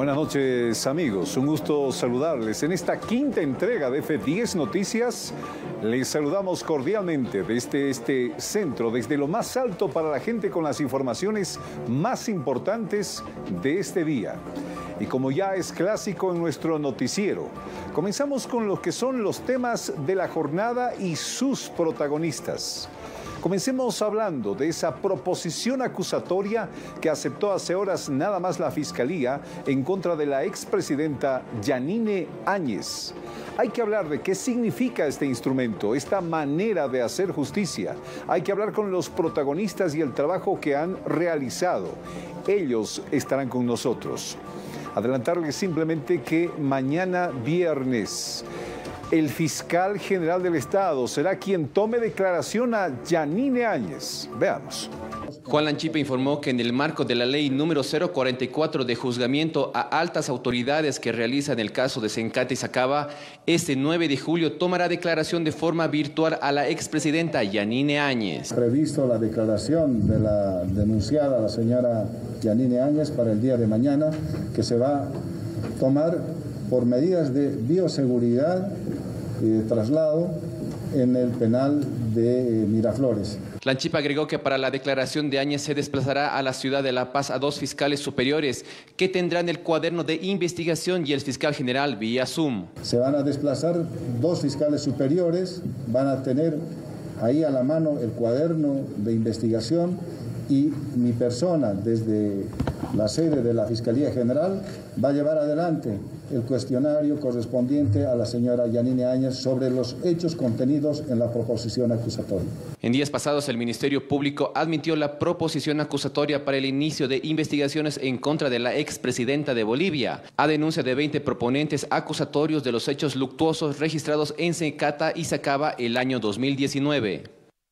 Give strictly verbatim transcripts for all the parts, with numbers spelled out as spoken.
Buenas noches, amigos. Un gusto saludarles. En esta quinta entrega de F diez Noticias, les saludamos cordialmente desde este centro, desde lo más alto para la gente con las informaciones más importantes de este día. Y como ya es clásico en nuestro noticiero, comenzamos con lo que son los temas de la jornada y sus protagonistas. Comencemos hablando de esa proposición acusatoria que aceptó hace horas nada más la Fiscalía en contra de la expresidenta Yanine Áñez. Hay que hablar de qué significa este instrumento, esta manera de hacer justicia. Hay que hablar con los protagonistas y el trabajo que han realizado. Ellos estarán con nosotros. Adelantarles simplemente que mañana viernes el fiscal general del Estado será quien tome declaración a Yanine Áñez. Veamos. Juan Lanchipa informó que en el marco de la ley número cero cuarenta y cuatro de juzgamiento a altas autoridades que realizan el caso de Sencata y Sacaba, este nueve de julio tomará declaración de forma virtual a la expresidenta Yanine Áñez. Previsto la declaración de la denunciada, la señora Yanine Áñez, para el día de mañana, que se va a tomar por medidas de bioseguridad y de traslado en el penal de Miraflores. Lanchipa agregó que para la declaración de Áñez se desplazará a la ciudad de La Paz a dos fiscales superiores que tendrán el cuaderno de investigación y el fiscal general vía Zoom. Se van a desplazar dos fiscales superiores, van a tener ahí a la mano el cuaderno de investigación y mi persona desde la sede de la Fiscalía General va a llevar adelante el cuestionario correspondiente a la señora Yanine Áñez sobre los hechos contenidos en la proposición acusatoria. En días pasados, el Ministerio Público admitió la proposición acusatoria para el inicio de investigaciones en contra de la expresidenta de Bolivia, a denuncia de veinte proponentes acusatorios de los hechos luctuosos registrados en Sencata y Sacaba el año dos mil diecinueve.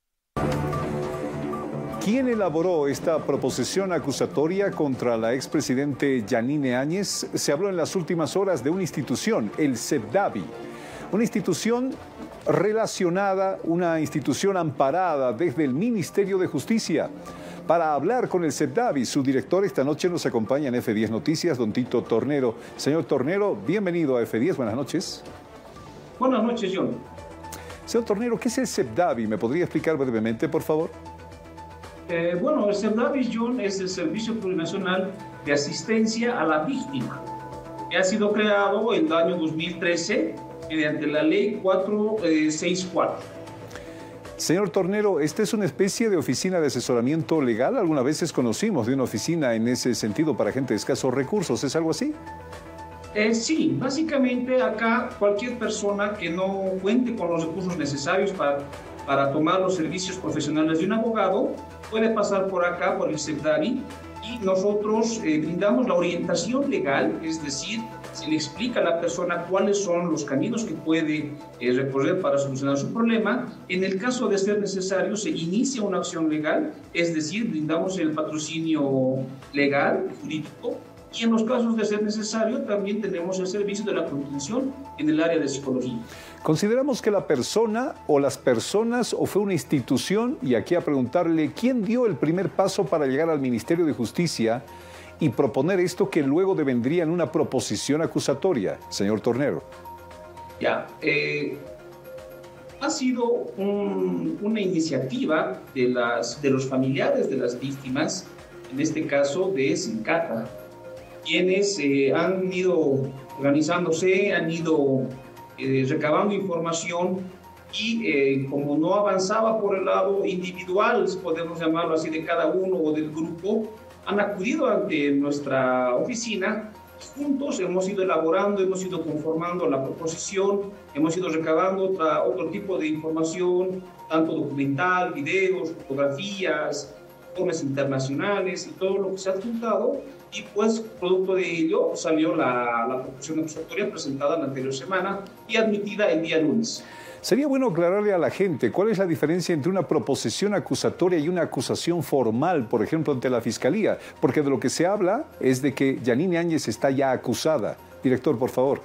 ¿Quién elaboró esta proposición acusatoria contra la expresidente Yanine Áñez? Se habló en las últimas horas de una institución, el CEPDAVI, una institución relacionada, una institución amparada desde el Ministerio de Justicia. Para hablar con el CEPDAVI, su director esta noche nos acompaña en F diez Noticias, don Tito Tornero. Señor Tornero, bienvenido a F diez, buenas noches. Buenas noches, John. Señor Tornero, ¿qué es el CEPDAVI? ¿Me podría explicar brevemente, por favor? Eh, bueno, el CEPDAVI, John, es el Servicio Plurinacional de Asistencia a la Víctima, que ha sido creado en el año dos mil trece mediante la ley cuatrocientos sesenta y cuatro. Señor Tornero, ¿esta es una especie de oficina de asesoramiento legal? Algunas veces conocimos de una oficina en ese sentido para gente de escasos recursos. ¿Es algo así? Eh, sí, básicamente acá cualquier persona que no cuente con los recursos necesarios para, para tomar los servicios profesionales de un abogado puede pasar por acá, por el CEPDAVI, y nosotros eh, brindamos la orientación legal, es decir, se le explica a la persona cuáles son los caminos que puede eh, recorrer para solucionar su problema. En el caso de ser necesario, se inicia una acción legal, es decir, brindamos el patrocinio legal, jurídico, y en los casos de ser necesario también tenemos el servicio de la contención en el área de psicología. Consideramos que la persona o las personas o fue una institución, y aquí a preguntarle, ¿quién dio el primer paso para llegar al Ministerio de Justicia y proponer esto que luego devendría en una proposición acusatoria, señor Tornero? Ya, eh, ha sido un, una iniciativa de, las, de los familiares de las víctimas, en este caso de Sencata, quienes eh, han ido organizándose, han ido eh, recabando información y eh, como no avanzaba por el lado individual, podemos llamarlo así, de cada uno o del grupo, han acudido ante nuestra oficina. Juntos hemos ido elaborando, hemos ido conformando la proposición, hemos ido recabando otra, otro tipo de información, tanto documental, videos, fotografías, informes internacionales y todo lo que se ha juntado, y pues producto de ello salió la, la proposición acusatoria presentada la anterior semana y admitida el día lunes. Sería bueno aclararle a la gente cuál es la diferencia entre una proposición acusatoria y una acusación formal, por ejemplo, ante la Fiscalía, porque de lo que se habla es de que Yanine Áñez está ya acusada. Director, por favor.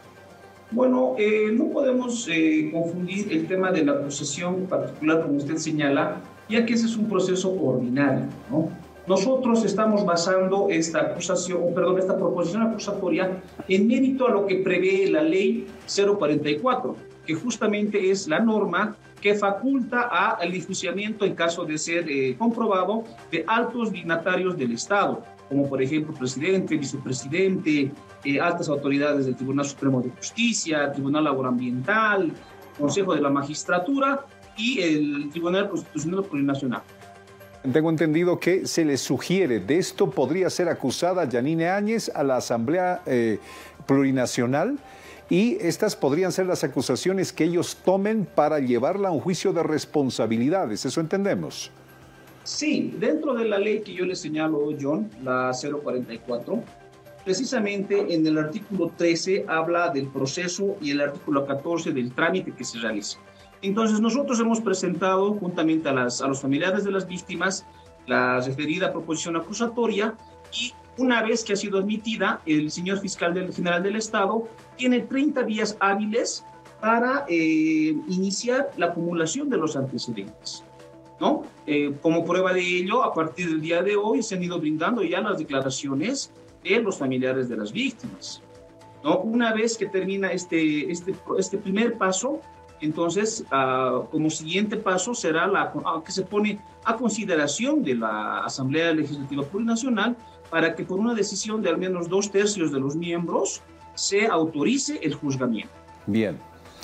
Bueno, eh, no podemos eh, confundir el tema de la acusación particular, como usted señala, ya que ese es un proceso ordinario, ¿no? Nosotros estamos basando esta acusación, o perdón, esta proposición acusatoria en mérito a lo que prevé la ley cero cuarenta y cuatro, que justamente es la norma que faculta al enjuiciamiento en caso de ser eh, comprobado de altos dignatarios del Estado, como por ejemplo presidente, vicepresidente, eh, altas autoridades del Tribunal Supremo de Justicia, Tribunal Agroambiental, Consejo de la Magistratura y el Tribunal Constitucional Plurinacional. Tengo entendido que se le sugiere, de esto podría ser acusada Yanine Áñez a la Asamblea eh, Plurinacional, y estas podrían ser las acusaciones que ellos tomen para llevarla a un juicio de responsabilidades. ¿Eso entendemos? Sí, dentro de la ley que yo le señalo, John, la cero cuarenta y cuatro, precisamente en el artículo trece habla del proceso y el artículo catorce del trámite que se realiza. Entonces nosotros hemos presentado juntamente a, las, a los familiares de las víctimas la referida proposición acusatoria, y una vez que ha sido admitida, el señor fiscal del, general del Estado tiene treinta días hábiles para eh, iniciar la acumulación de los antecedentes, ¿no? Eh, como prueba de ello, a partir del día de hoy se han ido brindando ya las declaraciones de los familiares de las víctimas, ¿no? Una vez que termina este, este, este primer paso, entonces, uh, como siguiente paso será la uh, que se pone a consideración de la Asamblea Legislativa Plurinacional para que por una decisión de al menos dos tercios de los miembros se autorice el juzgamiento. Bien.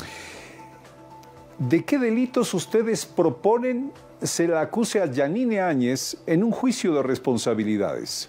¿De qué delitos ustedes proponen se la acuse a Yanine Áñez en un juicio de responsabilidades?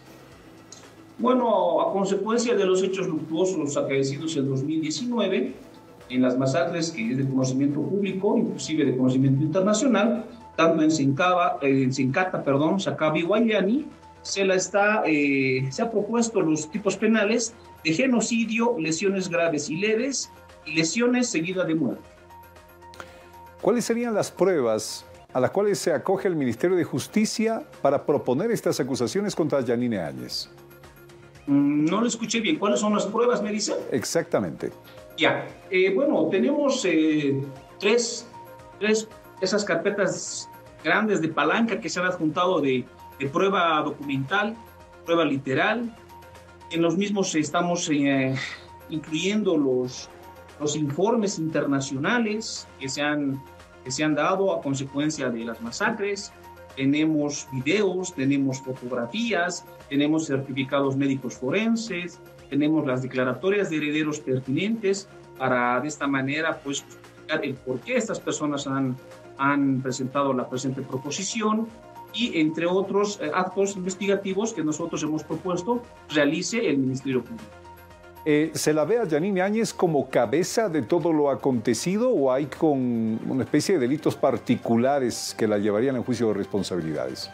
Bueno, a consecuencia de los hechos luctuosos acaecidos en dos mil diecinueve, en las masacres que es de conocimiento público, inclusive de conocimiento internacional, tanto en Sencaba, en Sencata, perdón, Sacaba y Guayani, se, la está, eh, se ha propuesto los tipos penales de genocidio, lesiones graves y leves, y lesiones seguidas de muerte. ¿Cuáles serían las pruebas a las cuales se acoge el Ministerio de Justicia para proponer estas acusaciones contra Yanine Áñez? Mm, no lo escuché bien. ¿Cuáles son las pruebas, me dice? Exactamente. Ya, eh, bueno, tenemos eh, tres, tres, esas carpetas grandes de palanca que se han adjuntado de, de prueba documental, prueba literal. En los mismos estamos eh, incluyendo los, los informes internacionales que se, han, que se han dado a consecuencia de las masacres. Tenemos videos, tenemos fotografías, tenemos certificados médicos forenses, tenemos las declaratorias de herederos pertinentes para de esta manera pues justificar el por qué estas personas han, han presentado la presente proposición, y entre otros eh, actos investigativos que nosotros hemos propuesto realice el Ministerio Público. Eh, ¿Se la ve a Yanine Áñez como cabeza de todo lo acontecido o hay con una especie de delitos particulares que la llevarían en juicio de responsabilidades?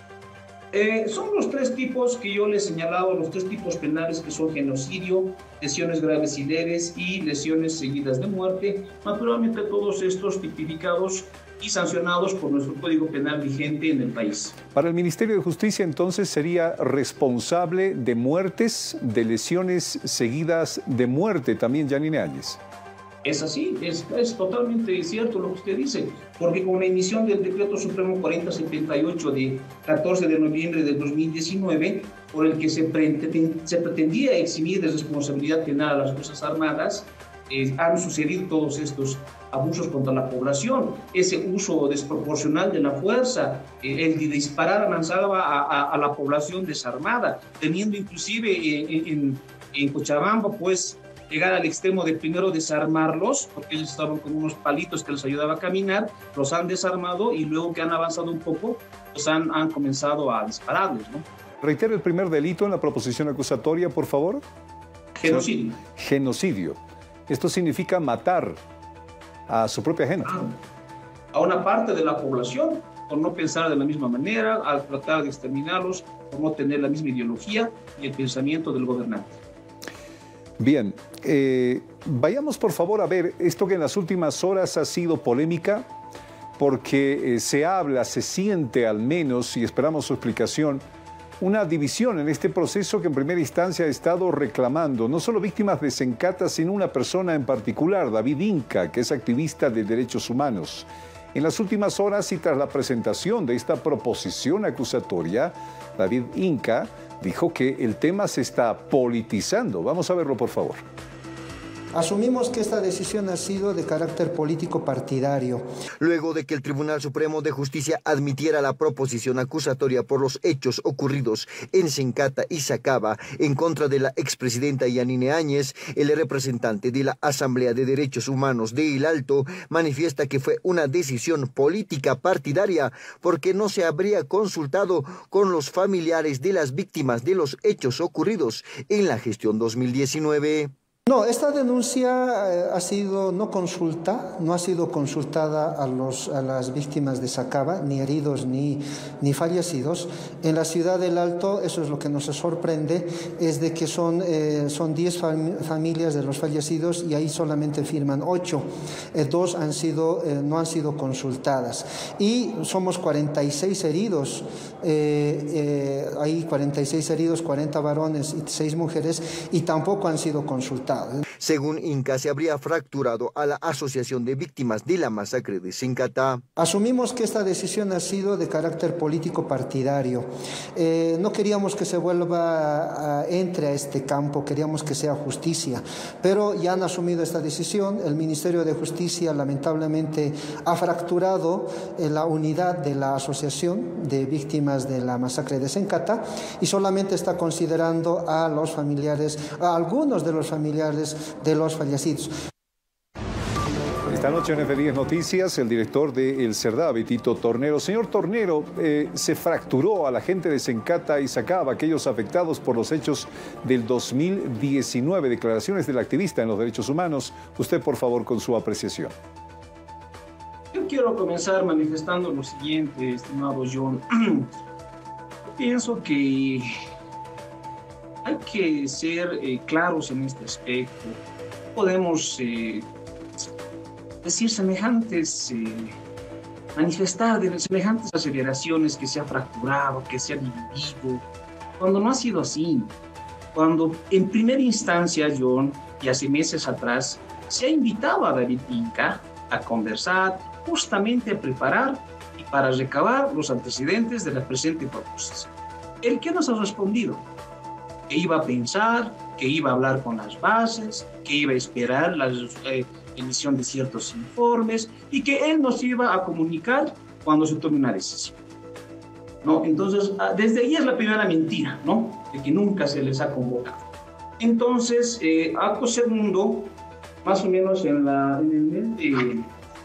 Eh, son los tres tipos que yo les he señalado, los tres tipos penales, que son genocidio, lesiones graves y leves y lesiones seguidas de muerte. Naturalmente todos estos tipificados y sancionados por nuestro Código Penal vigente en el país. Para el Ministerio de Justicia, entonces, sería responsable de muertes, de lesiones seguidas de muerte también Yanine Áñez. Es así, es, es totalmente cierto lo que usted dice, porque con la emisión del Decreto Supremo cuarenta setenta y ocho de catorce de noviembre de dos mil diecinueve, por el que se, pre se pretendía eximir de responsabilidad penal a las Fuerzas Armadas, eh, han sucedido todos estos abusos contra la población, ese uso desproporcional de la fuerza, eh, el de disparar a mansalva a, a, a la población desarmada, teniendo inclusive eh, en, en Cochabamba, pues, llegar al extremo de primero desarmarlos, porque ellos estaban con unos palitos que les ayudaba a caminar, los han desarmado y luego que han avanzado un poco, pues han, han comenzado a dispararles, ¿no? Reitera el primer delito en la proposición acusatoria, por favor. Genocidio. Genocidio. Esto significa matar a su propia gente. A una parte de la población, por no pensar de la misma manera, al tratar de exterminarlos, por no tener la misma ideología y el pensamiento del gobernante. Bien, eh, vayamos por favor a ver esto que en las últimas horas ha sido polémica, porque eh, se habla, se siente al menos, y esperamos su explicación, una división en este proceso que en primera instancia ha estado reclamando no solo víctimas de Sencata, sino una persona en particular, David Inca, que es activista de derechos humanos. En las últimas horas y tras la presentación de esta proposición acusatoria, David Inca dijo que el tema se está politizando. Vamos a verlo, por favor. Asumimos que esta decisión ha sido de carácter político partidario. Luego de que el Tribunal Supremo de Justicia admitiera la proposición acusatoria por los hechos ocurridos en Sencata y Sacaba en contra de la expresidenta Yanine Áñez, el representante de la Asamblea de Derechos Humanos de El Alto manifiesta que fue una decisión política partidaria porque no se habría consultado con los familiares de las víctimas de los hechos ocurridos en la gestión dos mil diecinueve. No, esta denuncia eh, ha sido no consulta, no ha sido consultada a, los, a las víctimas de Sacaba, ni heridos ni, ni fallecidos. En la ciudad del Alto, eso es lo que nos sorprende, es de que son eh, son diez fam familias de los fallecidos y ahí solamente firman ocho. Eh, dos han sido, eh, no han sido consultadas. Y somos cuarenta y seis heridos, eh, eh, hay cuarenta y seis heridos, cuarenta varones y seis mujeres, y tampoco han sido consultados. Según Inca, se habría fracturado a la Asociación de Víctimas de la Masacre de Sencata. Asumimos que esta decisión ha sido de carácter político partidario. Eh, no queríamos que se vuelva, a, entre a este campo, queríamos que sea justicia, pero ya han asumido esta decisión. El Ministerio de Justicia lamentablemente ha fracturado eh, la unidad de la Asociación de Víctimas de la Masacre de Sencata y solamente está considerando a los familiares, a algunos de los familiares de los fallecidos. Esta noche en F diez Noticias, el director de El Cerdá, Tito Tornero. Señor Tornero, eh, se fracturó a la gente de Sencata y Sacaba, aquellos afectados por los hechos del dos mil diecinueve, declaraciones del activista en los derechos humanos. Usted, por favor, con su apreciación. Yo quiero comenzar manifestando lo siguiente, estimado John. Pienso que hay que ser eh, claros en este aspecto. Podemos eh, decir semejantes, eh, manifestar de semejantes aseveraciones que se ha fracturado, que se ha dividido, cuando no ha sido así. Cuando en primera instancia, John, y hace meses atrás, se ha invitado a David Inca a conversar, justamente a preparar y para recabar los antecedentes de la presente proposición. ¿El qué nos ha respondido? Que iba a pensar, que iba a hablar con las bases, que iba a esperar la eh, emisión de ciertos informes y que él nos iba a comunicar cuando se tome una decisión, ¿no? Entonces, desde ahí es la primera mentira, ¿no? De que nunca se les ha convocado. Entonces, eh, acto segundo, más o menos en, la, en el mes de,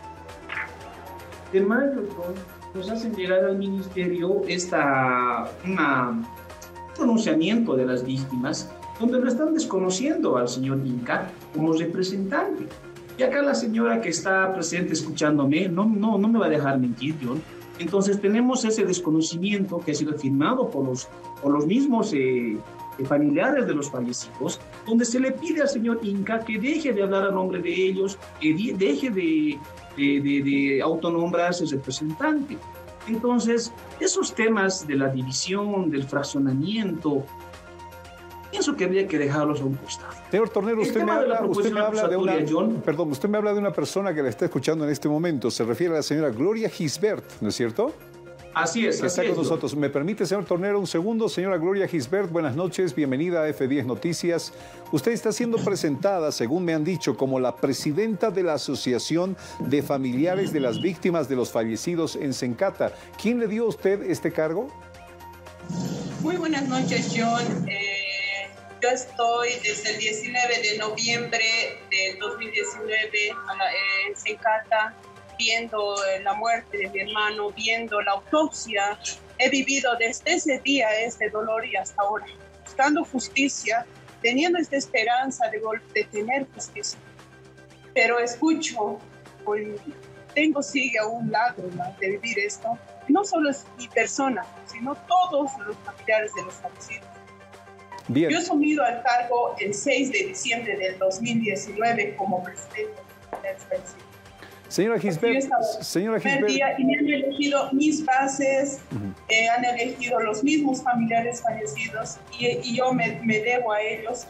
de mayo, nos hacen llegar al ministerio esta, una... pronunciamiento de las víctimas, donde lo están desconociendo al señor Inca como representante. Y acá la señora que está presente escuchándome no, no, no me va a dejar mentir, John. Entonces tenemos ese desconocimiento que ha sido firmado por los, por los mismos eh, familiares de los fallecidos, donde se le pide al señor Inca que deje de hablar a nombre de ellos, que deje de, de, de, de autonombrarse representante. Entonces, esos temas de la división, del fraccionamiento, pienso que habría que dejarlos a un costado. Señor Tornero, usted me habla, usted me habla de una, John, perdón, usted me habla de una persona que le está escuchando en este momento. Se refiere a la señora Gloria Gisbert, ¿no es cierto? Así es, que así está con es, nosotros. ¿Me permite, señor Tornero, un segundo? Señora Gloria Gisbert, buenas noches, bienvenida a F diez Noticias. Usted está siendo presentada, según me han dicho, como la presidenta de la Asociación de Familiares de las Víctimas de los Fallecidos en Sencata. ¿Quién le dio a usted este cargo? Muy buenas noches, John. Eh, yo estoy desde el diecinueve de noviembre del dos mil diecinueve en Sencata, viendo la muerte de mi hermano, viendo la autopsia. He vivido desde ese día este dolor y hasta ahora, buscando justicia, teniendo esta esperanza de, de tener justicia. Pero escucho, pues, tengo sigue a un lado, ¿no?, de vivir esto. No solo es mi persona, sino todos los familiares de los fallecidos. Bien. Yo he asumido al cargo el seis de diciembre del dos mil diecinueve como presidente de los fallecidos. Señora Gisbert, señora Gisbert. Y me han elegido mis bases, uh-huh. eh, han elegido los mismos familiares fallecidos y, y yo me, me debo a ellos.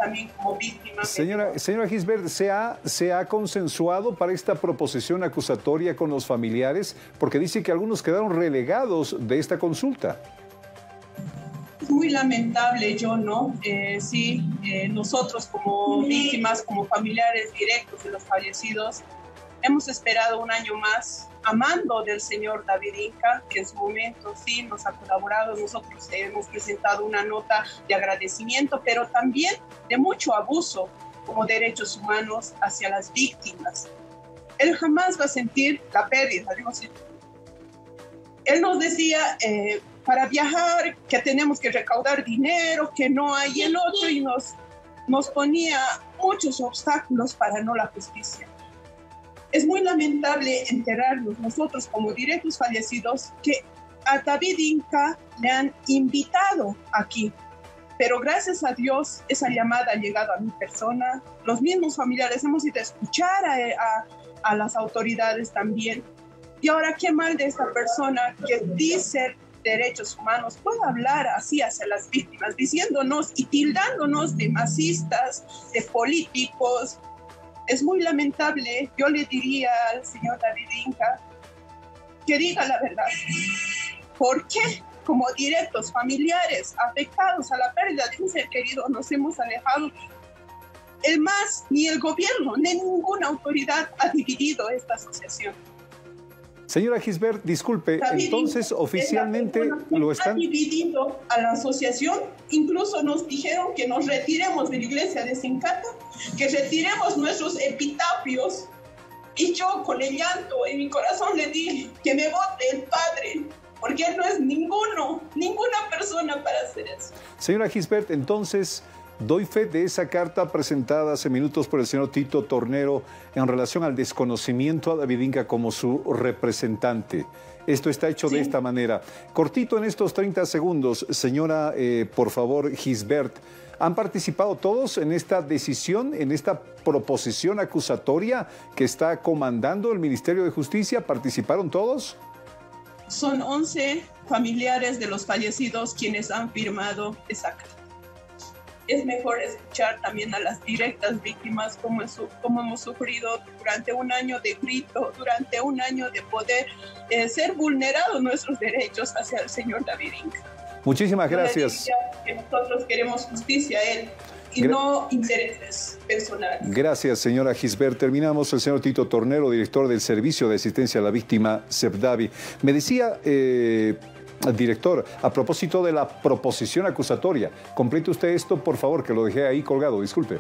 también como víctimas. Señora, señora Gisbert, ¿se ha, ¿se ha consensuado para esta proposición acusatoria con los familiares? Porque dice que algunos quedaron relegados de esta consulta. Es muy lamentable, yo, ¿no? Eh, sí, eh, nosotros como víctimas, como familiares directos de los fallecidos, hemos esperado un año más a mando del señor David Inca, que en su momento sí nos ha colaborado. Nosotros hemos presentado una nota de agradecimiento, pero también de mucho abuso como derechos humanos hacia las víctimas. Él jamás va a sentir la pérdida, digo, sí. Él nos decía, eh, para viajar, que tenemos que recaudar dinero, que no hay el otro, y nos, nos ponía muchos obstáculos para no la justicia. Es muy lamentable enterarnos nosotros como directos fallecidos que a David Inca le han invitado aquí, pero gracias a Dios esa llamada ha llegado a mi persona. Los mismos familiares hemos ido a escuchar a, a, a las autoridades también. Y ahora qué mal de esta persona que dice derechos humanos puede hablar así hacia las víctimas, diciéndonos y tildándonos de masistas, de políticos. Es muy lamentable. Yo le diría al señor David Inca que diga la verdad. ¿Por qué, como directos familiares afectados a la pérdida de un ser querido, nos hemos alejado? El M A S, ni el gobierno, ni ninguna autoridad ha dividido esta asociación. Señora Gisbert, disculpe, David, entonces oficialmente lo están... Ha dividido a la asociación, incluso nos dijeron que nos retiremos de la iglesia de Sencata, que retiremos nuestros epitafios, y yo con el llanto en mi corazón le dije que me vote el padre, porque él no es ninguno, ninguna persona para hacer eso. Señora Gisbert, entonces... doy fe de esa carta presentada hace minutos por el señor Tito Tornero en relación al desconocimiento a David Inca como su representante. Esto está hecho sí. de esta manera. Cortito en estos treinta segundos, señora, eh, por favor, Gisbert, ¿han participado todos en esta decisión, en esta proposición acusatoria que está comandando el Ministerio de Justicia? ¿Participaron todos? Son once familiares de los fallecidos quienes han firmado esa carta. Es mejor escuchar también a las directas víctimas como, su, como hemos sufrido durante un año de grito, durante un año de poder eh, ser vulnerados nuestros derechos hacia el señor David Inca. Muchísimas gracias. Que nosotros queremos justicia a él y Gra no intereses personales. Gracias, señora Gisbert. Terminamos. El señor Tito Tornero, director del Servicio de Asistencia a la Víctima, SEPDAVI. Me decía... Eh, Director, a propósito de la proposición acusatoria, complete usted esto, por favor, que lo dejé ahí colgado, disculpe.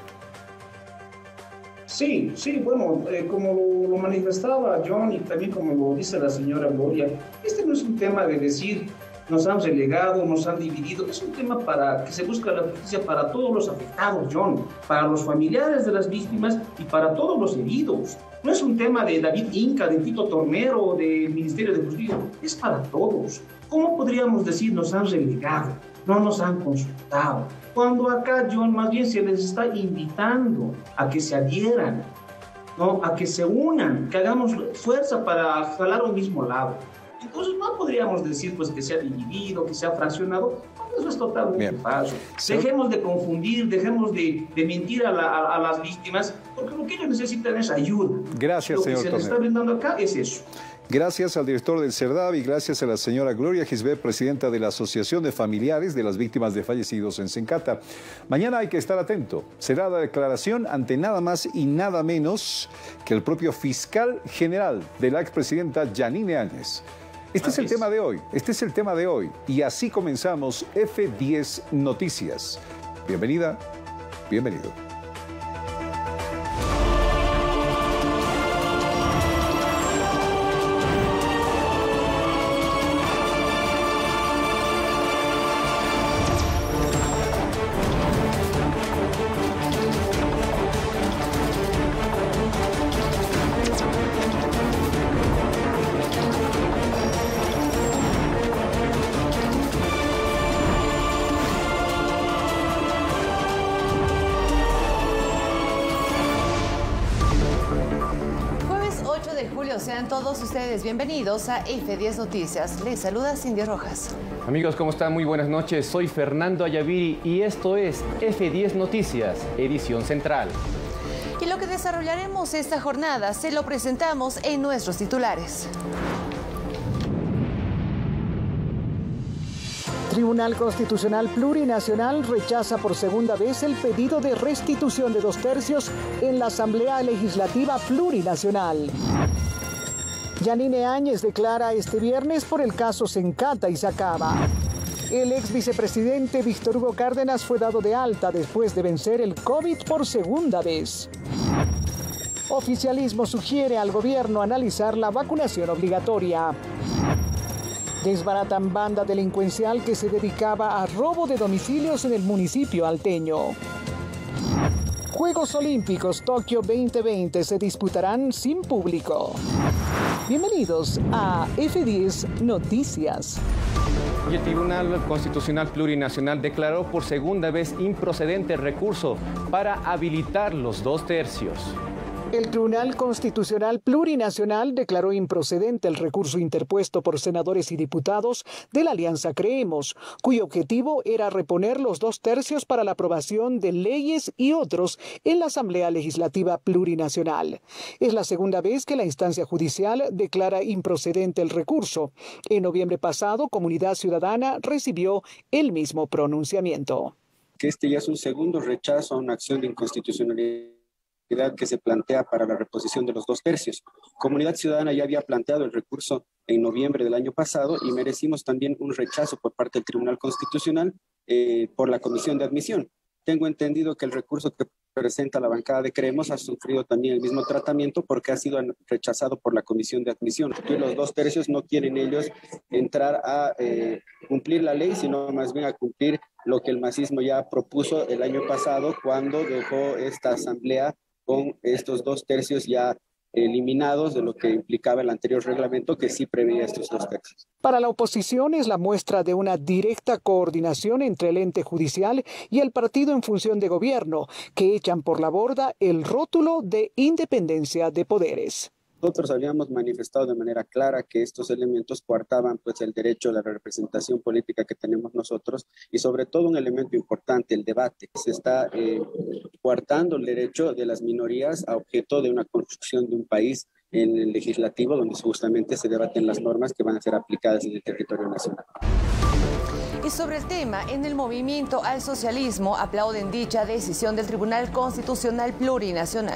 Sí, sí, bueno, eh, como lo, lo manifestaba John y también como lo dice la señora Gloria, este no es un tema de decir nos han relegado, nos han dividido, es un tema para que se busque la justicia para todos los afectados, John, para los familiares de las víctimas y para todos los heridos. No es un tema de David Inca, de Tito Tornero, del Ministerio de Justicia, es para todos. ¿Cómo podríamos decir nos han relegado, no nos han consultado? Cuando acá, John, más bien se les está invitando a que se adhieran, ¿no? A que se unan, que hagamos fuerza para jalar un mismo lado. Entonces no podríamos decir pues, que se ha dividido, que se ha fraccionado. Eso es totalmente falso. Dejemos de confundir, dejemos de, de mentir a, la, a, a las víctimas, porque lo que ellos necesitan es ayuda. Gracias, lo señor que se Tornero. les está brindando acá es eso. Gracias al director del SEPDAVI, gracias a la señora Gloria Gisbert, presidenta de la Asociación de Familiares de las Víctimas de Fallecidos en Sencata. Mañana hay que estar atento. Será la declaración ante nada más y nada menos que el propio fiscal general de la expresidenta Yanine Áñez. Este es el tema de hoy, este es el tema de hoy. Y así comenzamos F diez Noticias. Bienvenida, bienvenido. ocho de julio, sean todos ustedes bienvenidos a F diez Noticias. Les saluda Cindy Rojas. Amigos, ¿cómo están? Muy buenas noches. Soy Fernando Ayaviri y esto es F diez Noticias, edición central. Y lo que desarrollaremos esta jornada se lo presentamos en nuestros titulares. Tribunal Constitucional Plurinacional rechaza por segunda vez el pedido de restitución de dos tercios en la Asamblea Legislativa Plurinacional. Yanine Áñez declara este viernes por el caso Sencata y Sacaba. El ex vicepresidente Víctor Hugo Cárdenas fue dado de alta después de vencer el COVID por segunda vez. Oficialismo sugiere al gobierno analizar la vacunación obligatoria. Desbaratan banda delincuencial que se dedicaba a robo de domicilios en el municipio alteño. Juegos Olímpicos Tokio veinte veinte se disputarán sin público. Bienvenidos a F diez Noticias. Y el Tribunal Constitucional Plurinacional declaró por segunda vez improcedente el recurso para habilitar los dos tercios. El Tribunal Constitucional Plurinacional declaró improcedente el recurso interpuesto por senadores y diputados de la Alianza Creemos, cuyo objetivo era reponer los dos tercios para la aprobación de leyes y otros en la Asamblea Legislativa Plurinacional. Es la segunda vez que la instancia judicial declara improcedente el recurso. En noviembre pasado, Comunidad Ciudadana recibió el mismo pronunciamiento. Que este ya es un segundo rechazo a una acción de inconstitucionalidad que se plantea para la reposición de los dos tercios. Comunidad Ciudadana ya había planteado el recurso en noviembre del año pasado y merecimos también un rechazo por parte del Tribunal Constitucional eh, por la Comisión de Admisión. Tengo entendido que el recurso que presenta la bancada de Creemos ha sufrido también el mismo tratamiento porque ha sido rechazado por la Comisión de Admisión. Los dos tercios no quieren ellos entrar a eh, cumplir la ley, sino más bien a cumplir lo que el masismo ya propuso el año pasado cuando dejó esta asamblea con estos dos tercios ya eliminados de lo que implicaba el anterior reglamento que sí preveía estos dos tercios. Para la oposición es la muestra de una directa coordinación entre el ente judicial y el partido en función de gobierno, que echan por la borda el rótulo de independencia de poderes. Nosotros habíamos manifestado de manera clara que estos elementos coartaban pues, el derecho a la representación política que tenemos nosotros y sobre todo un elemento importante, el debate. Se está eh, coartando el derecho de las minorías a objeto de una construcción de un país en el legislativo donde justamente se debaten las normas que van a ser aplicadas en el territorio nacional. Y sobre el tema, en el movimiento al socialismo aplauden dicha decisión del Tribunal Constitucional Plurinacional.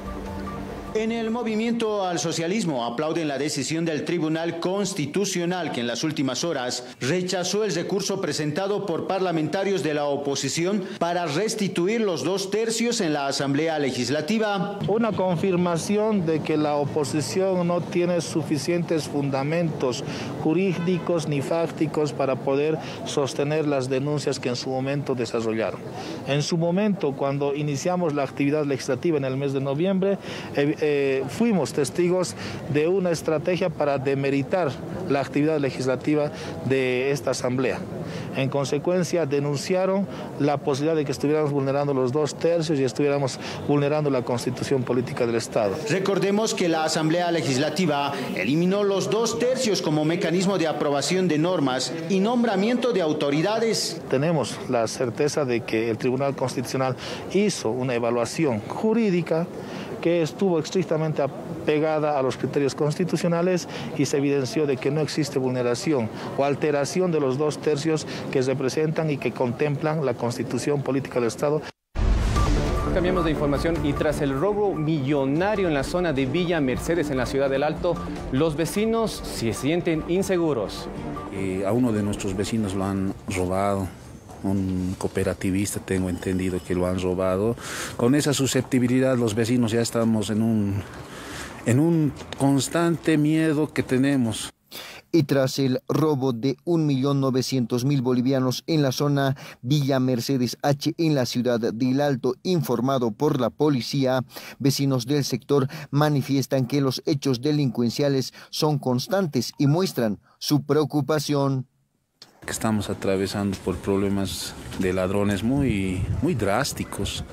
En el movimiento al socialismo aplauden la decisión del Tribunal Constitucional que en las últimas horas rechazó el recurso presentado por parlamentarios de la oposición para restituir los dos tercios en la Asamblea Legislativa. Una confirmación de que la oposición no tiene suficientes fundamentos jurídicos ni fácticos para poder sostener las denuncias que en su momento desarrollaron. En su momento, cuando iniciamos la actividad legislativa en el mes de noviembre, eh, Eh, fuimos testigos de una estrategia para demeritar la actividad legislativa de esta asamblea. En consecuencia, denunciaron la posibilidad de que estuviéramos vulnerando los dos tercios y estuviéramos vulnerando la Constitución Política del Estado. Recordemos que la Asamblea Legislativa eliminó los dos tercios como mecanismo de aprobación de normas y nombramiento de autoridades. Tenemos la certeza de que el Tribunal Constitucional hizo una evaluación jurídica que estuvo estrictamente apegada a los criterios constitucionales y se evidenció de que no existe vulneración o alteración de los dos tercios que representan y que contemplan la Constitución Política del Estado. Cambiamos de información y tras el robo millonario en la zona de Villa Mercedes en la ciudad del Alto, los vecinos se sienten inseguros. Eh, a uno de nuestros vecinos lo han robado. Un cooperativista, tengo entendido que lo han robado. Con esa susceptibilidad los vecinos ya estamos en un, en un constante miedo que tenemos. Y tras el robo de un millón novecientos mil bolivianos en la zona Villa Mercedes H en la ciudad de El Alto, informado por la policía, vecinos del sector manifiestan que los hechos delincuenciales son constantes y muestran su preocupación. Que estamos atravesando por problemas de ladrones muy, muy drásticos.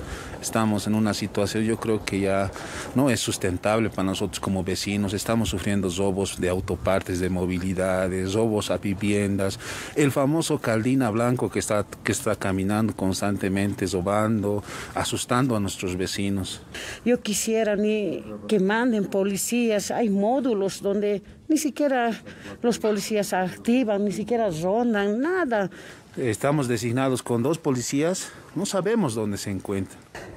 Estamos en una situación, yo creo que ya no es sustentable para nosotros como vecinos. Estamos sufriendo robos de autopartes, de movilidades, robos a viviendas. El famoso Caldina Blanco que está, que está caminando constantemente, robando, asustando a nuestros vecinos. Yo quisiera ni que manden policías. Hay módulos donde ni siquiera los policías activan, ni siquiera rondan, nada. Estamos designados con dos policías, no sabemos dónde se encuentran.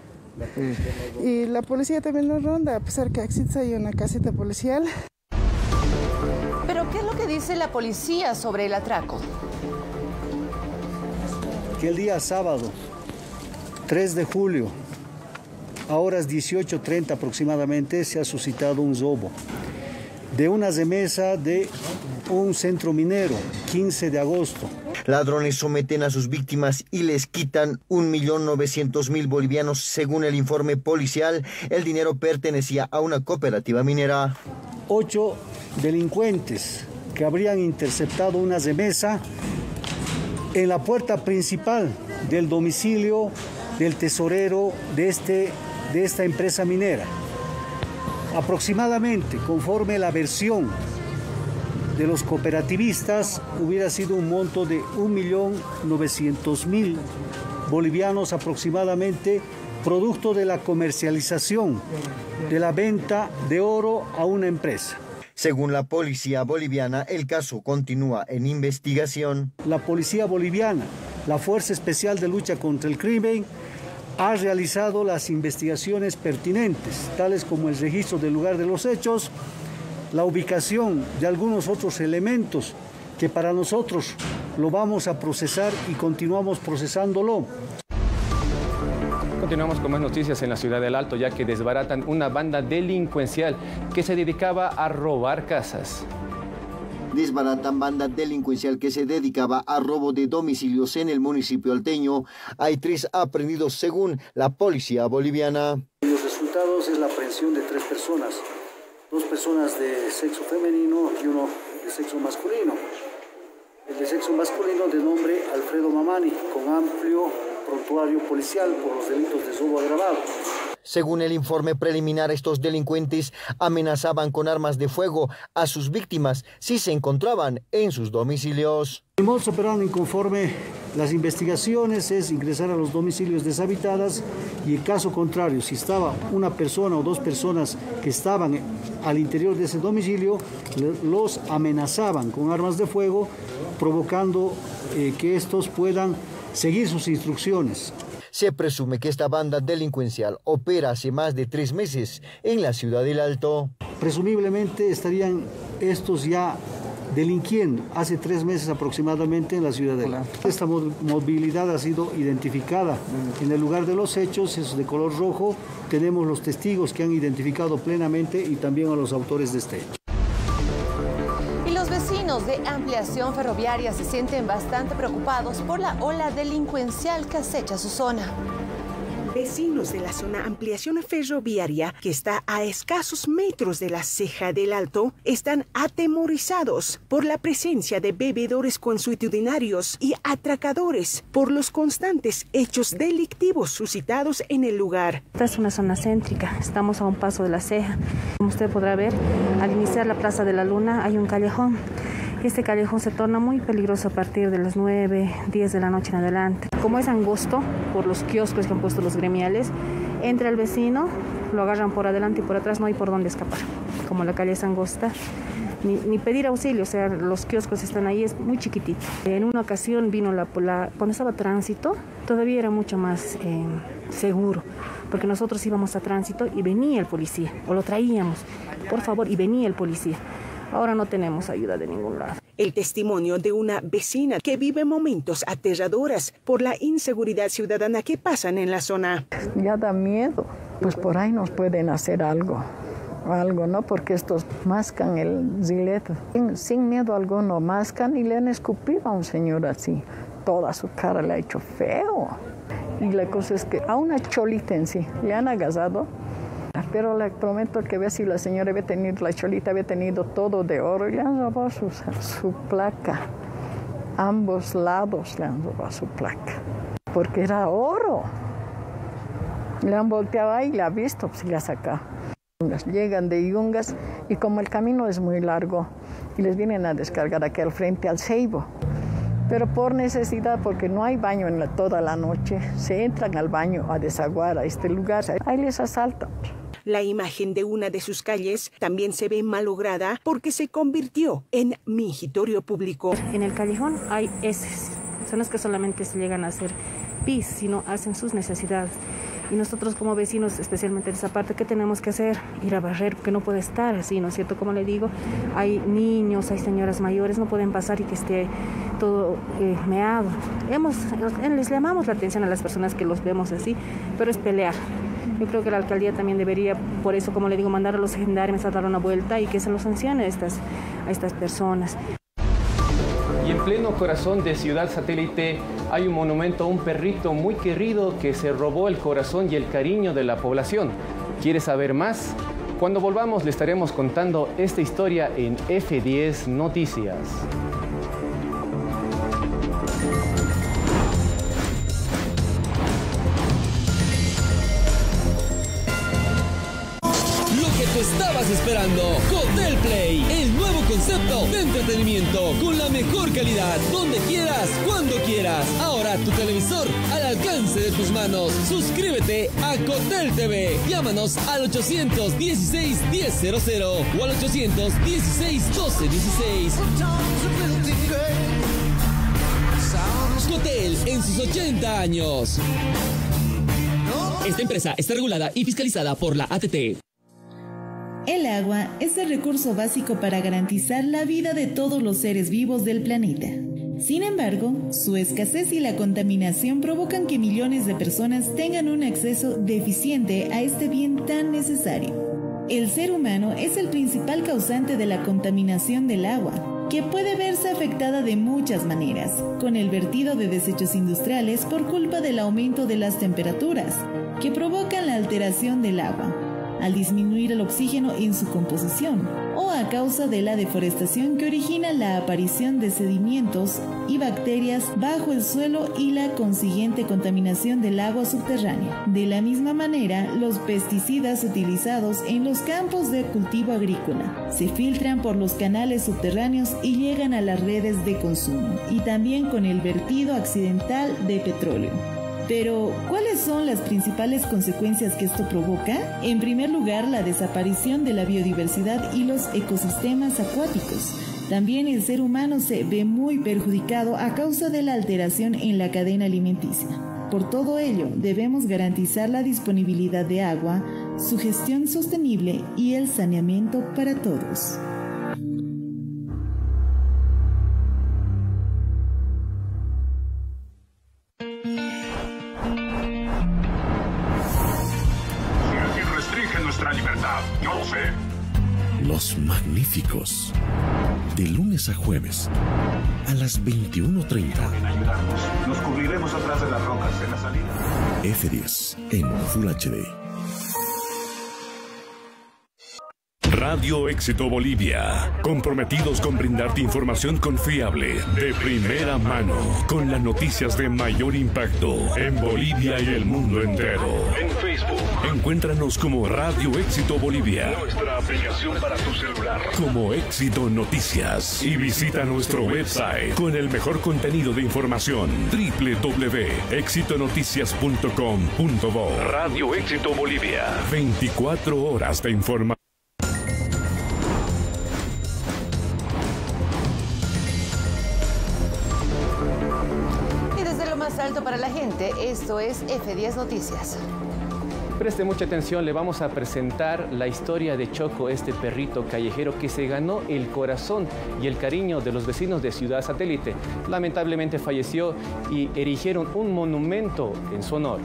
Y la policía también no ronda, a pesar que existe ahí una caseta policial. ¿Pero qué es lo que dice la policía sobre el atraco? Que el día sábado, tres de julio, a horas dieciocho treinta aproximadamente, se ha suscitado un robo de una remesa de un centro minero, quince de agosto. Ladrones someten a sus víctimas y les quitan un millón novecientos mil bolivianos. Según el informe policial, el dinero pertenecía a una cooperativa minera. Ocho delincuentes que habrían interceptado una remesa en la puerta principal del domicilio del tesorero de, este, de esta empresa minera. Aproximadamente, conforme la versión de los cooperativistas, hubiera sido un monto de un millón novecientos mil bolivianos aproximadamente, producto de la comercialización de la venta de oro a una empresa. Según la policía boliviana, el caso continúa en investigación. La policía boliviana, la Fuerza Especial de Lucha contra el Crimen, ha realizado las investigaciones pertinentes, tales como el registro del lugar de los hechos, la ubicación de algunos otros elementos que para nosotros lo vamos a procesar y continuamos procesándolo. Continuamos con más noticias en la ciudad del Alto, ya que desbaratan una banda delincuencial que se dedicaba a robar casas. Desbaratan banda delincuencial que se dedicaba a robo de domicilios en el municipio alteño. Hay tres aprehendidos según la policía boliviana. Los resultados es la aprehensión de tres personas, dos personas de sexo femenino y uno de sexo masculino. El de sexo masculino de nombre Alfredo Mamani, con amplio prontuario policial por los delitos de robo agravado. Según el informe preliminar, estos delincuentes amenazaban con armas de fuego a sus víctimas si se encontraban en sus domicilios. El modus operandi conforme las investigaciones es ingresar a los domicilios deshabitados y en caso contrario, si estaba una persona o dos personas que estaban al interior de ese domicilio, los amenazaban con armas de fuego, provocando eh, que estos puedan seguir sus instrucciones. Se presume que esta banda delincuencial opera hace más de tres meses en la ciudad del Alto. Presumiblemente estarían estos ya delinquiendo hace tres meses aproximadamente en la ciudad del Alto. Esta movilidad ha sido identificada en el lugar de los hechos, es de color rojo. Tenemos los testigos que han identificado plenamente y también a los autores de este hecho. Los vecinos de Ampliación Ferroviaria se sienten bastante preocupados por la ola delincuencial que acecha su zona. Vecinos de la zona Ampliación Ferroviaria, que está a escasos metros de la Ceja del Alto, están atemorizados por la presencia de bebedores consuetudinarios y atracadores por los constantes hechos delictivos suscitados en el lugar. Esta es una zona céntrica, estamos a un paso de la Ceja. Como usted podrá ver, al iniciar la Plaza de la Luna hay un callejón. Este callejón se torna muy peligroso a partir de las nueve, diez de la noche en adelante. Como es angosto, por los kioscos que han puesto los gremiales, entra el vecino, lo agarran por adelante y por atrás, no hay por dónde escapar. Como la calle es angosta, ni, ni pedir auxilio, o sea, los kioscos están ahí, es muy chiquitito. En una ocasión vino la, la cuando estaba tránsito, todavía era mucho más eh, seguro, porque nosotros íbamos a tránsito y venía el policía, o lo traíamos, por favor, y venía el policía. Ahora no tenemos ayuda de ningún lado. El testimonio de una vecina que vive momentos aterradores por la inseguridad ciudadana que pasan en la zona. Ya da miedo, pues por ahí nos pueden hacer algo, algo, ¿no? Porque estos mascan el gilet. Sin, sin miedo alguno, mascan y le han escupido a un señor así. Toda su cara le ha hecho feo. Y la cosa es que a una cholita en sí le han agasado. Pero le prometo que ve si la señora había tenido, la cholita había tenido todo de oro, le han robado su, su placa. Ambos lados le han robado su placa. Porque era oro. Le han volteado ahí, le ha visto, pues le ha sacado. Llegan de Yungas y como el camino es muy largo, y les vienen a descargar aquí al frente al Ceibo. Pero por necesidad, porque no hay baño en la, toda la noche, se entran al baño a desaguar a este lugar, ahí les asaltan. La imagen de una de sus calles también se ve malograda porque se convirtió en mingitorio público. En el callejón hay heces, son las que solamente se llegan a hacer pis, sino hacen sus necesidades. Y nosotros como vecinos, especialmente de esa parte, ¿qué tenemos que hacer? Ir a barrer, porque no puede estar así, ¿no es cierto? Como le digo, hay niños, hay señoras mayores, no pueden pasar y que esté todo eh, meado. Hemos, les llamamos la atención a las personas que los vemos así, pero es pelear. Yo creo que la alcaldía también debería, por eso, como le digo, mandar a los gendarmes a dar una vuelta y que se los sancione a estas, a estas personas. Y en pleno corazón de Ciudad Satélite hay un monumento a un perrito muy querido que se robó el corazón y el cariño de la población. ¿Quiere saber más? Cuando volvamos le estaremos contando esta historia en F diez Noticias. Estabas esperando Cotel Play, el nuevo concepto de entretenimiento con la mejor calidad, donde quieras, cuando quieras. Ahora tu televisor al alcance de tus manos. Suscríbete a Cotel T V. Llámanos al ochocientos dieciséis, diez cero cero o al ochocientos dieciséis, doce dieciséis. Cotel en sus ochenta años. Esta empresa está regulada y fiscalizada por la A T T. El agua es el recurso básico para garantizar la vida de todos los seres vivos del planeta. Sin embargo, su escasez y la contaminación provocan que millones de personas tengan un acceso deficiente a este bien tan necesario. El ser humano es el principal causante de la contaminación del agua, que puede verse afectada de muchas maneras, con el vertido de desechos industriales por culpa del aumento de las temperaturas, que provocan la alteración del agua, al disminuir el oxígeno en su composición, o a causa de la deforestación que origina la aparición de sedimentos y bacterias bajo el suelo y la consiguiente contaminación del agua subterránea. De la misma manera, los pesticidas utilizados en los campos de cultivo agrícola se filtran por los canales subterráneos y llegan a las redes de consumo, y también con el vertido accidental de petróleo. Pero, ¿cuáles son las principales consecuencias que esto provoca? En primer lugar, la desaparición de la biodiversidad y los ecosistemas acuáticos. También el ser humano se ve muy perjudicado a causa de la alteración en la cadena alimenticia. Por todo ello, debemos garantizar la disponibilidad de agua, su gestión sostenible y el saneamiento para todos. Los Magníficos, de lunes a jueves, a las veintiuno treinta. Nos cubriremos atrás de las rocas en la salida. F diez en Full H D. Radio Éxito Bolivia, comprometidos con brindarte información confiable, de primera mano, con las noticias de mayor impacto en Bolivia y el mundo entero. En Facebook, encuéntranos como Radio Éxito Bolivia, nuestra aplicación para tu celular, como Éxito Noticias, y visita nuestro website con el mejor contenido de información, doble u doble u doble u punto éxito noticias punto com punto bo. Radio Éxito Bolivia, veinticuatro horas de información. Alto para la gente, esto es F diez Noticias. Preste mucha atención, le vamos a presentar la historia de Choco, este perrito callejero que se ganó el corazón y el cariño de los vecinos de Ciudad Satélite. Lamentablemente falleció y erigieron un monumento en su honor.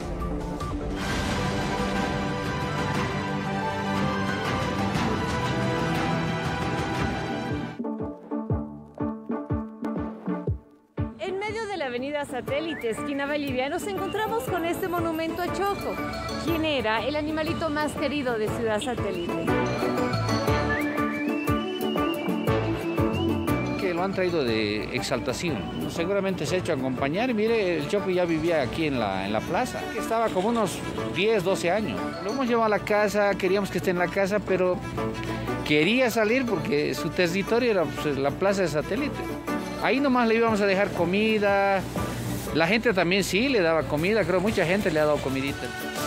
Avenida Satélite, esquina Bolivia, nos encontramos con este monumento a Choco, quien era el animalito más querido de Ciudad Satélite. Que lo lo han traído de Exaltación. Seguramente se ha hecho acompañar. Y mire, el Choco ya vivía aquí en la, en la plaza. Estaba como unos diez, doce años. Lo hemos llevado a la casa, queríamos que esté en la casa, pero quería salir porque su territorio era pues, la plaza de Satélite. Ahí nomás le íbamos a dejar comida. La gente también sí le daba comida, creo mucha gente le ha dado comidita.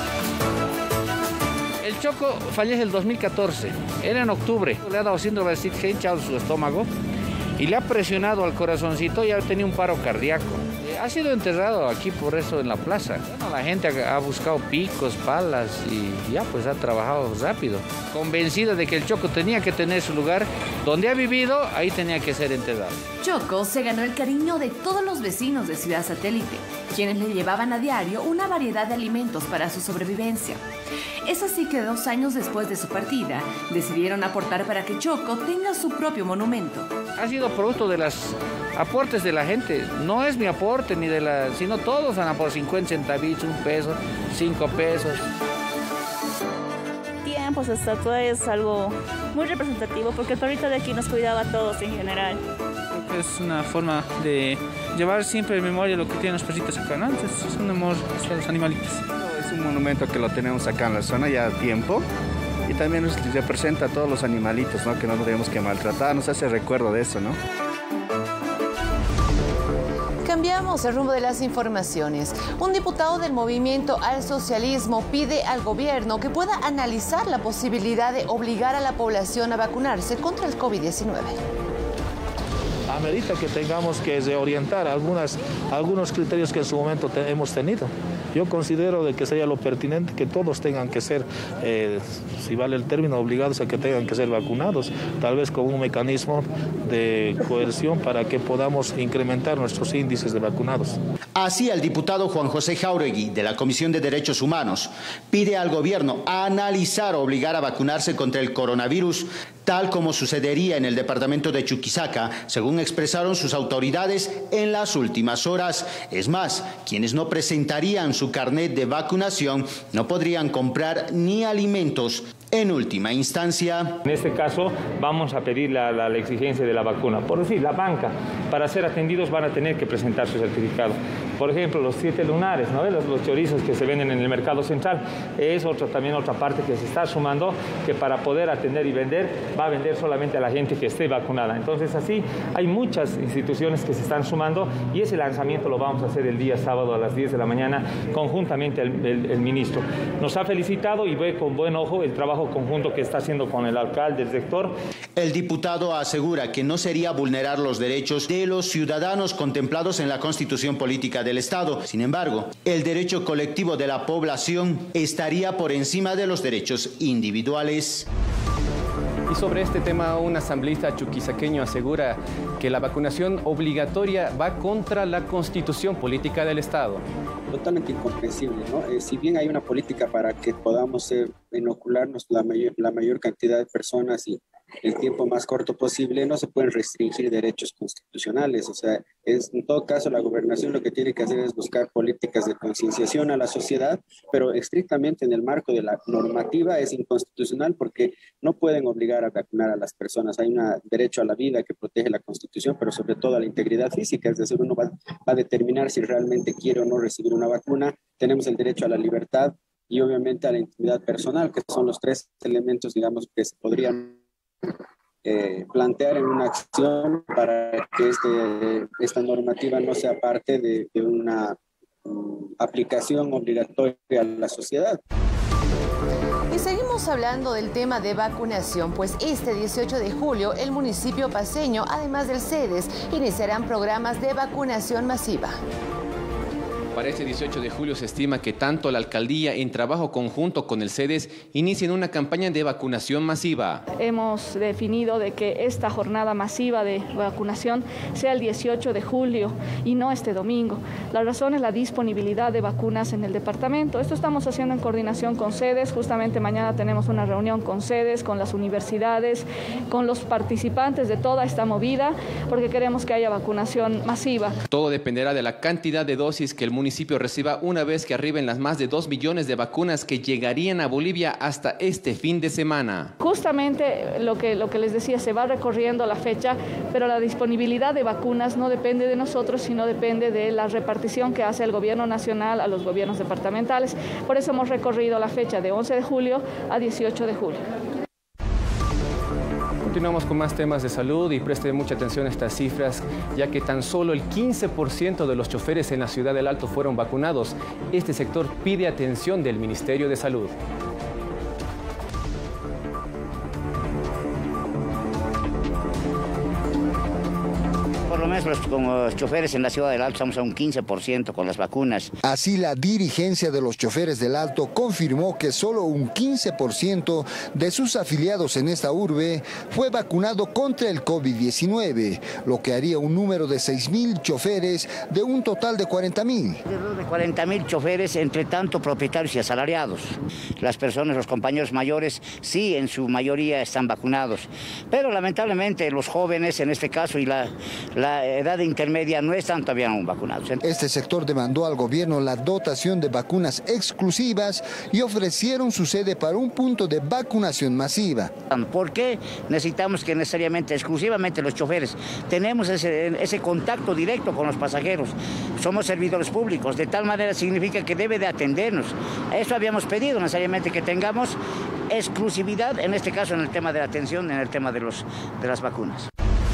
El Choco fallece el dos mil catorce, era en octubre. Le ha dado síndrome de Sitge, hinchado su estómago y le ha presionado al corazoncito y ha tenido un paro cardíaco. Ha sido enterrado aquí por eso en la plaza. Bueno, la gente ha buscado picos, palas y ya pues ha trabajado rápido. Convencida de que el Choco tenía que tener su lugar donde ha vivido, ahí tenía que ser enterrado. Choco se ganó el cariño de todos los vecinos de Ciudad Satélite, quienes le llevaban a diario una variedad de alimentos para su sobrevivencia. Es así que dos años después de su partida, decidieron aportar para que Choco tenga su propio monumento. Ha sido producto de los aportes de la gente. No es mi aporte, ni de la, sino todos han aportado cincuenta centavitos, un peso, cinco pesos. Tiempos, esta estatua es algo muy representativo porque el perrito de aquí nos cuidaba a todos en general. Creo que es una forma de llevar siempre en memoria lo que tienen los perritos acá, ¿no? Entonces, es un amor hacia los animalitos. Es un monumento que lo tenemos acá en la zona ya tiempo y también nos representa a todos los animalitos, ¿no? Que no tenemos que maltratar, nos hace recuerdo de eso, ¿no? Cambiamos el rumbo de las informaciones. Un diputado del Movimiento al Socialismo pide al gobierno que pueda analizar la posibilidad de obligar a la población a vacunarse contra el COVID diecinueve. Amerita que tengamos que reorientar algunas, algunos criterios que en su momento te, hemos tenido. Yo considero de que sería lo pertinente que todos tengan que ser, eh, si vale el término, obligados a que tengan que ser vacunados, tal vez con un mecanismo de coerción para que podamos incrementar nuestros índices de vacunados. Así, el diputado Juan José Jáuregui, de la Comisión de Derechos Humanos, pide al gobierno analizar o obligar a vacunarse contra el coronavirus, tal como sucedería en el departamento de Chuquisaca, según expresaron sus autoridades en las últimas horas. Es más, quienes no presentarían su carnet de vacunación no podrían comprar ni alimentos. En última instancia, en este caso vamos a pedir la, la, la exigencia de la vacuna. Por decir, la banca, para ser atendidos van a tener que presentar su certificado. Por ejemplo, los siete lunares, ¿no? los, los chorizos que se venden en el mercado central, es otra, también otra parte que se está sumando, que para poder atender y vender, va a vender solamente a la gente que esté vacunada. Entonces así hay muchas instituciones que se están sumando y ese lanzamiento lo vamos a hacer el día sábado a las diez de la mañana conjuntamente el, el, el ministro. Nos ha felicitado y ve con buen ojo el trabajo conjunto que está haciendo con el alcalde, el rector. El diputado asegura que no sería vulnerar los derechos de los ciudadanos contemplados en la Constitución Política del Estado. Sin embargo, el derecho colectivo de la población estaría por encima de los derechos individuales. Y sobre este tema, un asambleísta chuquisaqueño asegura que la vacunación obligatoria va contra la Constitución Política del Estado. Totalmente incomprensible, ¿no? Eh, si bien hay una política para que podamos eh, inocularnos la mayor, la mayor cantidad de personas y el tiempo más corto posible, no se pueden restringir derechos constitucionales. O sea, es, en todo caso, la gobernación lo que tiene que hacer es buscar políticas de concienciación a la sociedad, pero estrictamente en el marco de la normativa es inconstitucional porque no pueden obligar a vacunar a las personas. Hay un derecho a la vida que protege la Constitución, pero sobre todo a la integridad física, es decir, uno va, va a determinar si realmente quiere o no recibir una vacuna. Tenemos el derecho a la libertad y obviamente a la intimidad personal, que son los tres elementos, digamos, que se podrían Eh, plantear en una acción para que este, esta normativa no sea parte de, de una um, aplicación obligatoria a la sociedad. Y seguimos hablando del tema de vacunación, pues este dieciocho de julio el municipio paceño, además del CEDES, iniciarán programas de vacunación masiva. Para este dieciocho de julio se estima que tanto la alcaldía, en trabajo conjunto con el CEDES, inicien una campaña de vacunación masiva. Hemos definido de que esta jornada masiva de vacunación sea el dieciocho de julio y no este domingo. La razón es la disponibilidad de vacunas en el departamento. Esto estamos haciendo en coordinación con CEDES. Justamente mañana tenemos una reunión con CEDES, con las universidades, con los participantes de toda esta movida, porque queremos que haya vacunación masiva. Todo dependerá de la cantidad de dosis que el municipio municipio reciba una vez que arriben las más de dos millones de vacunas que llegarían a Bolivia hasta este fin de semana. Justamente lo que, lo que les decía, se va recorriendo la fecha, pero la disponibilidad de vacunas no depende de nosotros, sino depende de la repartición que hace el gobierno nacional a los gobiernos departamentales. Por eso hemos recorrido la fecha de once de julio a dieciocho de julio. Continuamos con más temas de salud y preste mucha atención a estas cifras, ya que tan solo el quince por ciento de los choferes en la ciudad del Alto fueron vacunados. Este sector pide atención del Ministerio de Salud. Por lo menos los, como choferes en la ciudad del Alto estamos a un quince por ciento con las vacunas. Así, la dirigencia de los choferes del Alto confirmó que solo un quince por ciento de sus afiliados en esta urbe fue vacunado contra el COVID diecinueve, lo que haría un número de seis mil choferes de un total de cuarenta mil. De cuarenta mil choferes, entre tanto propietarios y asalariados. Las personas, los compañeros mayores, sí, en su mayoría están vacunados. Pero lamentablemente los jóvenes, en este caso, y la, la edad intermedia no están todavía aún vacunados. Este sector demandó al gobierno la dotación de vacunas exclusivas y ofrecieron su sede para un punto de vacunación masiva. ¿Por qué necesitamos que necesariamente, exclusivamente los choferes? Tenemos ese, ese contacto directo con los pasajeros. Somos servidores públicos, de tal manera significa que debe de atendernos. Eso habíamos pedido necesariamente, que tengamos exclusividad, en este caso en el tema de la atención, en el tema de, los, de las vacunas.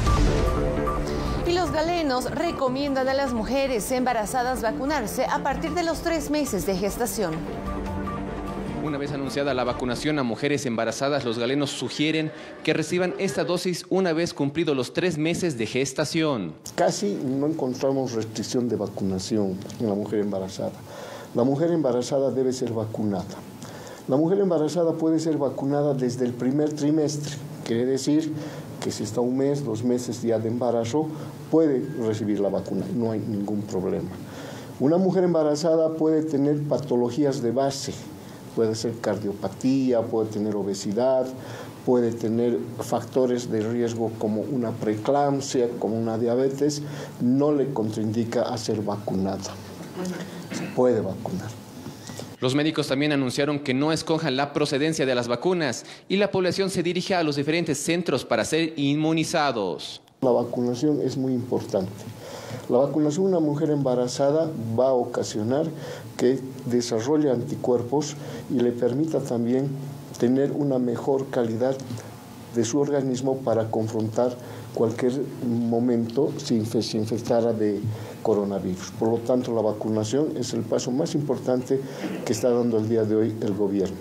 Y los galenos recomiendan a las mujeres embarazadas vacunarse a partir de los tres meses de gestación. Una vez anunciada la vacunación a mujeres embarazadas, los galenos sugieren que reciban esta dosis una vez cumplidos los tres meses de gestación. Casi no encontramos restricción de vacunación en la mujer embarazada. La mujer embarazada debe ser vacunada. La mujer embarazada puede ser vacunada desde el primer trimestre, quiere decir que si está un mes, dos meses ya de embarazo, puede recibir la vacuna, no hay ningún problema. Una mujer embarazada puede tener patologías de base, puede ser cardiopatía, puede tener obesidad, puede tener factores de riesgo como una preeclampsia, como una diabetes, no le contraindica a ser vacunada. Se puede vacunar. Los médicos también anunciaron que no escojan la procedencia de las vacunas y la población se dirige a los diferentes centros para ser inmunizados. La vacunación es muy importante. La vacunación de una mujer embarazada va a ocasionar que desarrolle anticuerpos y le permita también tener una mejor calidad de su organismo para confrontar cualquier momento si se infectara de coronavirus. Por lo tanto, la vacunación es el paso más importante que está dando el día de hoy el gobierno.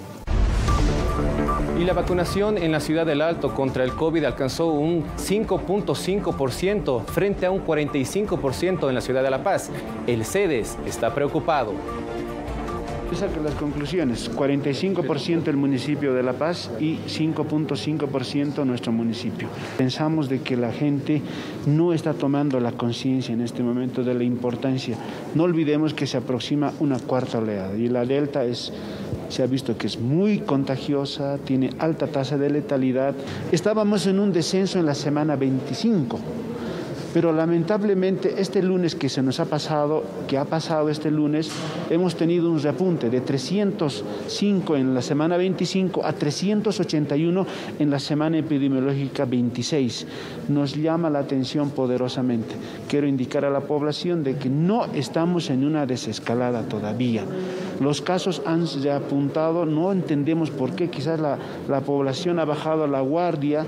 Y la vacunación en la ciudad del Alto contra el COVID alcanzó un cinco punto cinco por ciento frente a un cuarenta y cinco por ciento en la ciudad de La Paz. El CEDES está preocupado. Saca las conclusiones, cuarenta y cinco por ciento el municipio de La Paz y cinco punto cinco por ciento nuestro municipio. Pensamos de que la gente no está tomando la conciencia en este momento de la importancia. No olvidemos que se aproxima una cuarta oleada y la Delta es, se ha visto que es muy contagiosa, tiene alta tasa de letalidad. Estábamos en un descenso en la semana veinticinco. Pero lamentablemente este lunes que se nos ha pasado, que ha pasado este lunes, hemos tenido un repunte de trescientos cinco en la semana veinticinco a trescientos ochenta y uno en la semana epidemiológica veintiséis. Nos llama la atención poderosamente. Quiero indicar a la población de que no estamos en una desescalada todavía. Los casos han ya apuntado, no entendemos por qué, quizás la, la población ha bajado la guardia.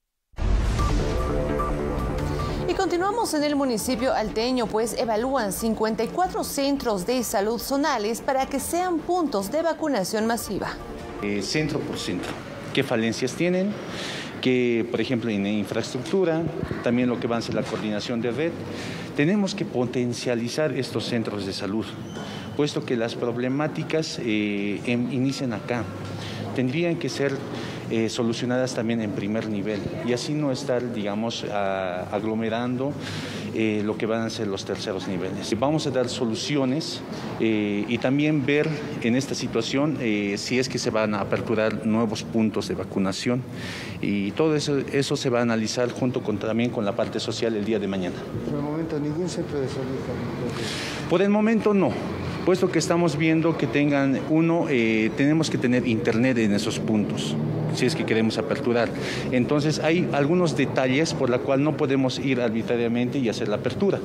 Continuamos en el municipio alteño, pues evalúan cincuenta y cuatro centros de salud zonales para que sean puntos de vacunación masiva. Eh, centro por centro, ¿qué falencias tienen? Que, por ejemplo, en infraestructura, también lo que va a ser la coordinación de red. Tenemos que potencializar estos centros de salud, puesto que las problemáticas eh, em, inician acá. Tendrían que ser Eh, solucionadas también en primer nivel y así no estar, digamos, a, aglomerando eh, lo que van a ser los terceros niveles. Vamos a dar soluciones eh, y también ver en esta situación eh, si es que se van a aperturar nuevos puntos de vacunación y todo eso, eso se va a analizar junto con, también con la parte social el día de mañana. Por el momento ningún centro de salud. Por el momento no. Puesto que estamos viendo que tengan uno, eh, tenemos que tener internet en esos puntos, si es que queremos aperturar. Entonces hay algunos detalles por los cuales no podemos ir arbitrariamente y hacer la apertura.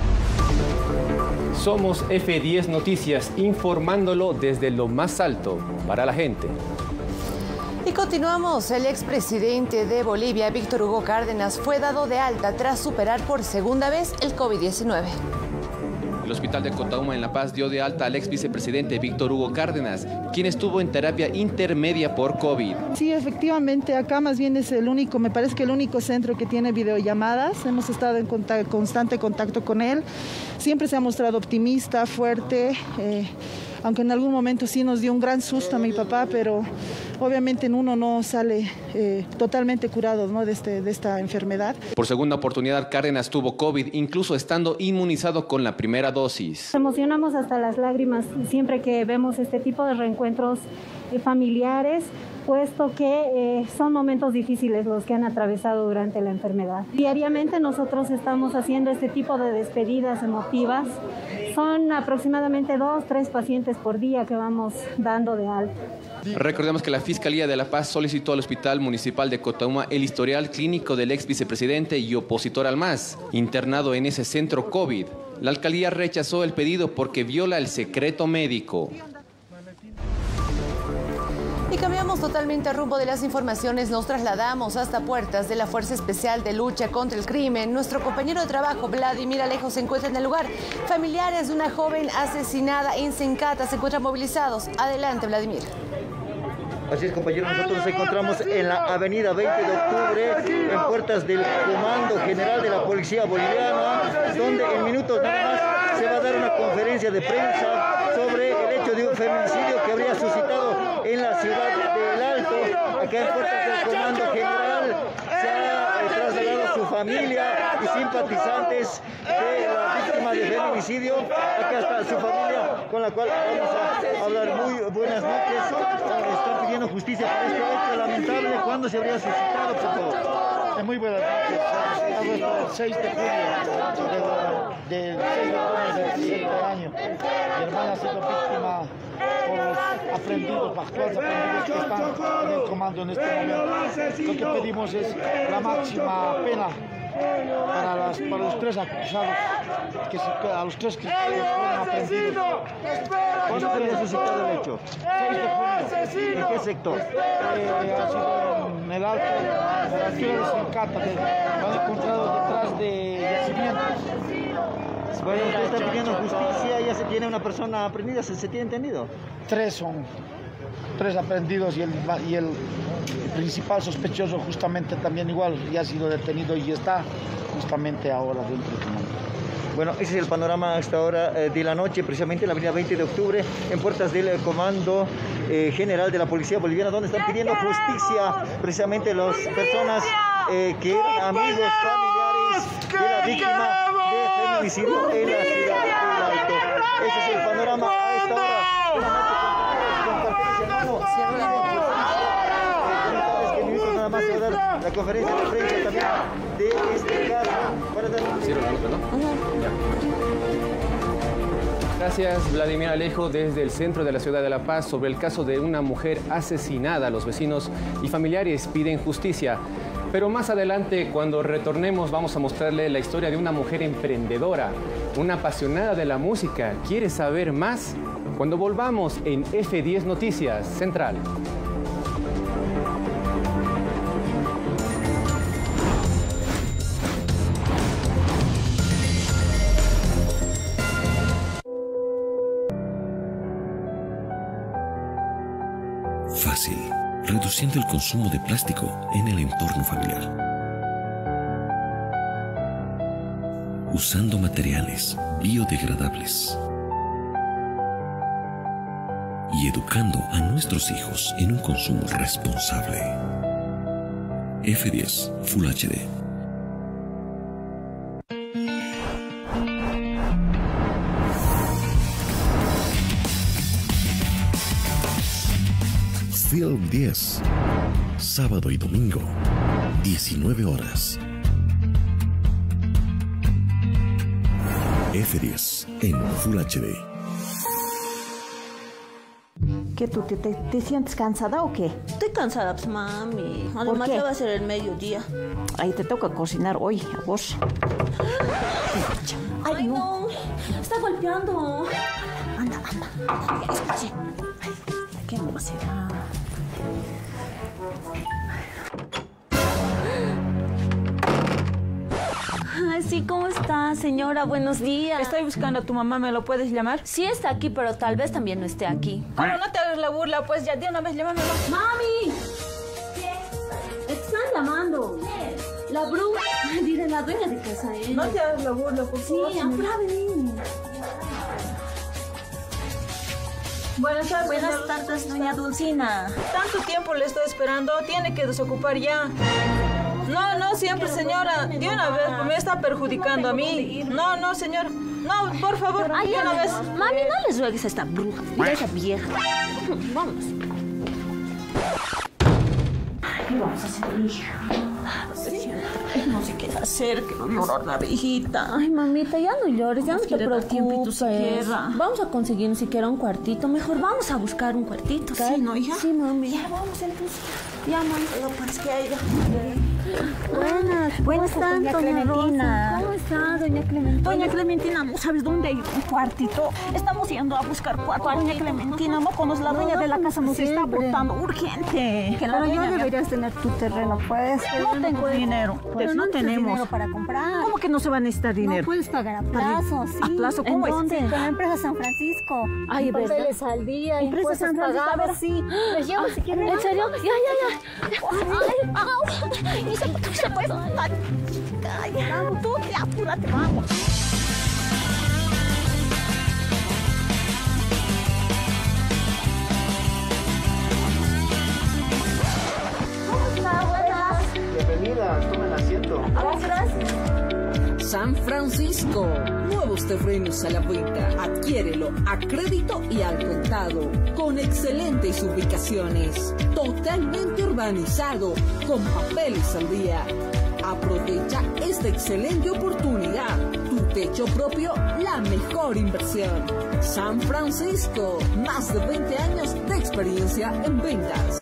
Somos F diez Noticias, informándolo desde lo más alto para la gente. Y continuamos. El expresidente de Bolivia, Víctor Hugo Cárdenas, fue dado de alta tras superar por segunda vez el COVID diecinueve. El hospital de Cotauma en La Paz dio de alta al ex vicepresidente Víctor Hugo Cárdenas, quien estuvo en terapia intermedia por COVID. Sí, efectivamente, acá más bien es el único, me parece que el único centro que tiene videollamadas. Hemos estado en contacto, constante contacto con él. Siempre se ha mostrado optimista, fuerte, eh, aunque en algún momento sí nos dio un gran susto a mi papá, pero obviamente en uno no sale eh, totalmente curado, ¿no?, de, este, de esta enfermedad. Por segunda oportunidad, Cárdenas tuvo COVID, incluso estando inmunizado con la primera dosis. Nos emocionamos hasta las lágrimas siempre que vemos este tipo de reencuentros eh, familiares, puesto que eh, son momentos difíciles los que han atravesado durante la enfermedad. Diariamente nosotros estamos haciendo este tipo de despedidas emotivas. Son aproximadamente dos, tres pacientes por día que vamos dando de alta. Recordemos que la Fiscalía de La Paz solicitó al Hospital Municipal de Cotauma el historial clínico del ex vicepresidente y opositor al M A S, internado en ese centro COVID. La alcaldía rechazó el pedido porque viola el secreto médico. Y cambiamos totalmente el rumbo de las informaciones. Nos trasladamos hasta puertas de la Fuerza Especial de Lucha contra el Crimen. Nuestro compañero de trabajo, Vladimir Alejo, se encuentra en el lugar. Familiares de una joven asesinada en Sencata se encuentran movilizados. Adelante, Vladimir. Así es, compañeros, nosotros nos encontramos en la avenida veinte de octubre, en puertas del Comando General de la Policía Boliviana, donde en minutos nada más se va a dar una conferencia de prensa sobre el hecho de un feminicidio que habría suscitado en la ciudad del Alto. Acá en puertas del Comando General se ha eh, trasladado su familia y simpatizantes de la víctima de feminicidio. Acá está su familia, con la cual vamos a hablar. Muy buenas noches. Están pidiendo justicia por este hecho lamentable. ¿Cuándo se habría suscitado, por favor? Muy buenas noches. El seis de julio del seis de junio del siguiente año. Mi hermana ha sido víctima por los aprendidos, actuales aprendidos que están en el comando en este momento. Lo que pedimos es la máxima pena para, las, para los tres acusados, que se, a los tres que fueron aprendidos. ¿Cuándo se había suscitado el hecho? seis de junio. ¿En qué sector? Eh, ha sido en el Alto, en la ciudad de Sencata, que lo han encontrado detrás de yacimientos. Bueno, usted está pidiendo justicia, ya se tiene una persona aprendida, ¿se, se tiene entendido? Tres son, tres aprendidos y el, y el principal sospechoso justamente también igual, ya ha sido detenido y está justamente ahora dentro del comando. Bueno, ese es el panorama a esta hora eh, de la noche, precisamente en la avenida veinte de octubre, en puertas del eh, Comando eh, General de la Policía Boliviana, donde están pidiendo justicia precisamente las personas eh, que eran amigos, familiares de la víctima de feminicidio en la ciudad del Alto. Ese es el panorama a esta hora. Que minutos nada más se va a dar la conferencia de prensa también de este caso para dar un... Gracias, Vladimir Alejo, desde el centro de la ciudad de La Paz, sobre el caso de una mujer asesinada. Los vecinos y familiares piden justicia. Pero más adelante, cuando retornemos, vamos a mostrarle la historia de una mujer emprendedora, una apasionada de la música. ¿Quiere saber más? Cuando volvamos en F diez Noticias Central. Fácil, reduciendo el consumo de plástico en el entorno familiar. Usando materiales biodegradables. Y educando a nuestros hijos en un consumo responsable. F diez Full H D. Film diez. Sábado y domingo, diecinueve horas. F diez en Full H D. ¿Qué tú te, te, te sientes cansada o qué? Estoy cansada, pues, mami. Además ya va a ser el mediodía. Ahí te toca cocinar hoy a vos. Ay, Ay no. no. Está golpeando. Anda, anda. Escuche. ¿Qué no va a hacer? Ay, sí, ¿cómo está, señora? Buenos días. Estoy buscando a tu mamá, ¿me lo puedes llamar? Sí está aquí, pero tal vez también no esté aquí. ¿Cómo no te hagas la burla? Pues ya de una vez llámamelo. ¡Mami! ¿Qué? Están llamando. ¿Qué? La bruja. Dile, la dueña de casa, ¿eh? No te hagas la burla, por favor. Sí, apura, vení. Buenas tardes. Buenas tardes, doña Dulcina. Tanto tiempo le estoy esperando, tiene que desocupar ya. No, no, siempre, señora. De una vez, me está perjudicando a mí. No, no, señora. No, por favor, Ay, de una vez. Mami, no les ruegues a esta bruja. Mira esa vieja. Vamos. ¿Qué vamos a hacer, hija? Sí. No sé qué hacer, que no llorar la viejita. Ay, mamita, ya no llores, ya no te preocupes. Vamos a conseguir ni siquiera un cuartito. Mejor vamos a buscar un cuartito. ¿Sí, no, hija? Sí, mami. Ya, vamos entonces. Ya, mami. No, pues que haya. Buenas, buenas tardes, doña Clementina. ¿Cómo está, doña Clementina? Doña Clementina, ¿no sabes dónde hay un cuartito? Estamos yendo a buscar cuarto. Doña Clementina, no conoce la dueña de la casa, nos está botando urgente. Que la Pero ya deberías tener tu terreno, pues. No tengo dinero. Pues no, no tenemos dinero para comprar. ¿Cómo que no se va a necesitar dinero? No puedes pagar a plazo, sí. ¿A plazo? ¿Cómo ¿En es? dónde? Con la empresa San Francisco. Ay, ¿verdad? Papeles al día, Empresa impuestos San Francisco, pagados. sí. Les llevo si quieren. ¿En serio? Ya, ya, ya. Ay, au. Y se, se puede. Vamos, tú, ya, apúrate, vamos. ¿Cómo está? Buenas. Bienvenida, tomen asiento. Gracias. San Francisco, nuevos terrenos a la venta. Adquiérelo a crédito y al contado, con excelentes ubicaciones, totalmente urbanizado, con papeles al día. Aprovecha esta excelente oportunidad. Tu techo propio, la mejor inversión. San Francisco, más de veinte años de experiencia en ventas.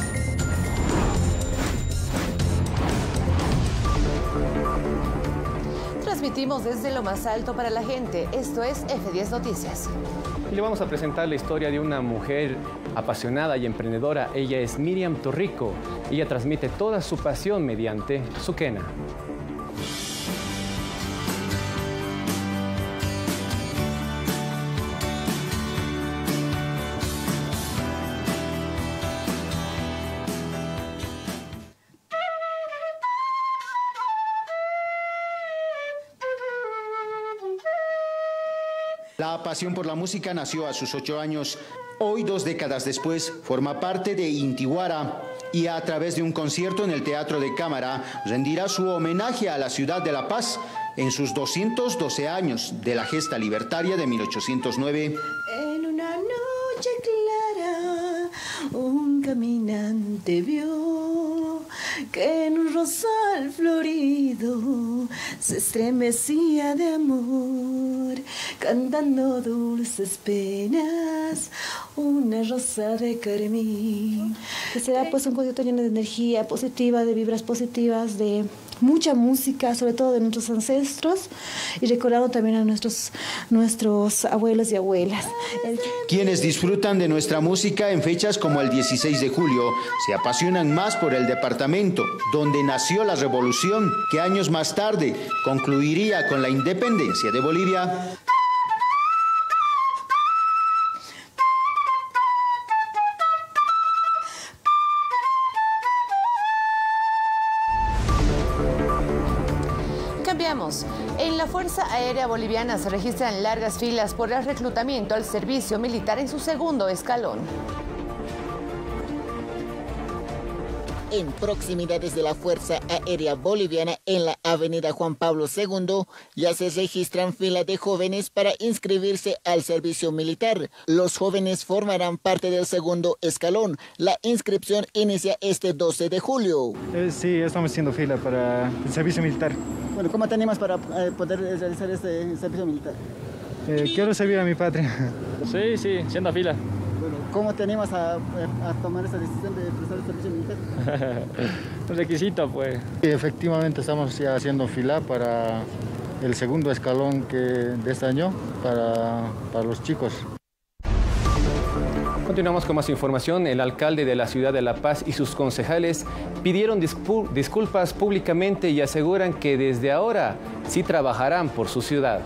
Transmitimos desde lo más alto para la gente. Esto es F diez Noticias. Y le vamos a presentar la historia de una mujer apasionada y emprendedora. Ella es Miriam Torrico. Ella transmite toda su pasión mediante su quena. La pasión por la música nació a sus ocho años. Hoy, dos décadas después, forma parte de Intihuara y a través de un concierto en el Teatro de Cámara rendirá su homenaje a la ciudad de La Paz en sus doscientos doce años de la gesta libertaria de mil ochocientos nueve. En una noche clara, un caminante vio que en un rosal florido se estremecía de amor, cantando dulces penas, una rosa de carmín. Que será pues un concierto lleno de energía positiva, de vibras positivas, de mucha música, sobre todo de nuestros ancestros, y recordando también a nuestros, nuestros abuelos y abuelas. El... Quienes disfrutan de nuestra música en fechas como el dieciséis de julio se apasionan más por el departamento, donde nació la revolución, que años más tarde concluiría con la independencia de Bolivia. En la Fuerza Aérea Boliviana se registran largas filas por el reclutamiento al servicio militar en su segundo escalón. en proximidades de la Fuerza Aérea Boliviana en la avenida Juan Pablo segundo, ya se registran fila de jóvenes para inscribirse al servicio militar. Los jóvenes formarán parte del segundo escalón. La inscripción inicia este doce de julio. Eh, sí, estamos haciendo fila para el servicio militar. Bueno, ¿cómo te animas para eh, poder realizar este servicio militar? Eh, quiero servir a mi patria. Sí, sí, siendo fila. Bueno, ¿cómo te animas a, a tomar esa decisión de prestar el servicio militar? Un requisito, pues. Sí, efectivamente estamos ya haciendo fila para el segundo escalón que, de este año para, para los chicos. Continuamos con más información. El alcalde de la ciudad de La Paz y sus concejales pidieron disculpas públicamente y aseguran que desde ahora sí trabajarán por su ciudad.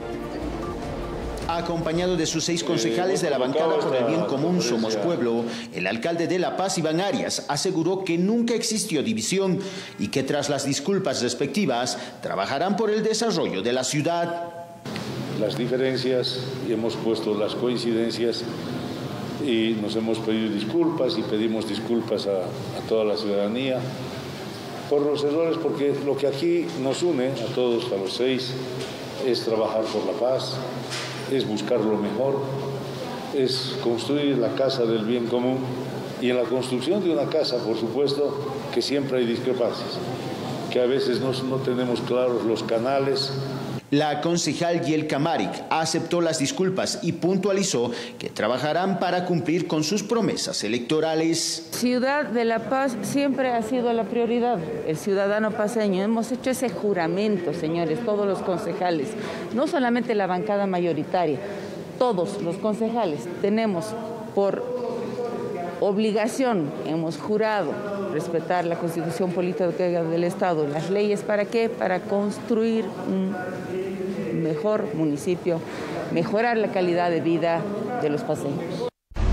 Acompañado de sus seis concejales de la bancada por el bien común Somos Pueblo, el alcalde de La Paz, Iván Arias, aseguró que nunca existió división y que tras las disculpas respectivas trabajarán por el desarrollo de la ciudad. Las diferencias y hemos puesto las coincidencias y nos hemos pedido disculpas y pedimos disculpas a, a toda la ciudadanía por los errores, porque lo que aquí nos une a todos, a los seis, es trabajar por la paz, es buscar lo mejor, es construir la casa del bien común, y en la construcción de una casa, por supuesto, que siempre hay discrepancias, que a veces no, no tenemos claros los canales. La concejal Yiel Camaric aceptó las disculpas y puntualizó que trabajarán para cumplir con sus promesas electorales. Ciudad de La Paz siempre ha sido la prioridad, el ciudadano paceño. Hemos hecho ese juramento, señores, todos los concejales, no solamente la bancada mayoritaria, todos los concejales tenemos por obligación, hemos jurado respetar la Constitución Política del Estado, las leyes, ¿para qué? Para construir un mejor municipio, mejorar la calidad de vida de los paceños.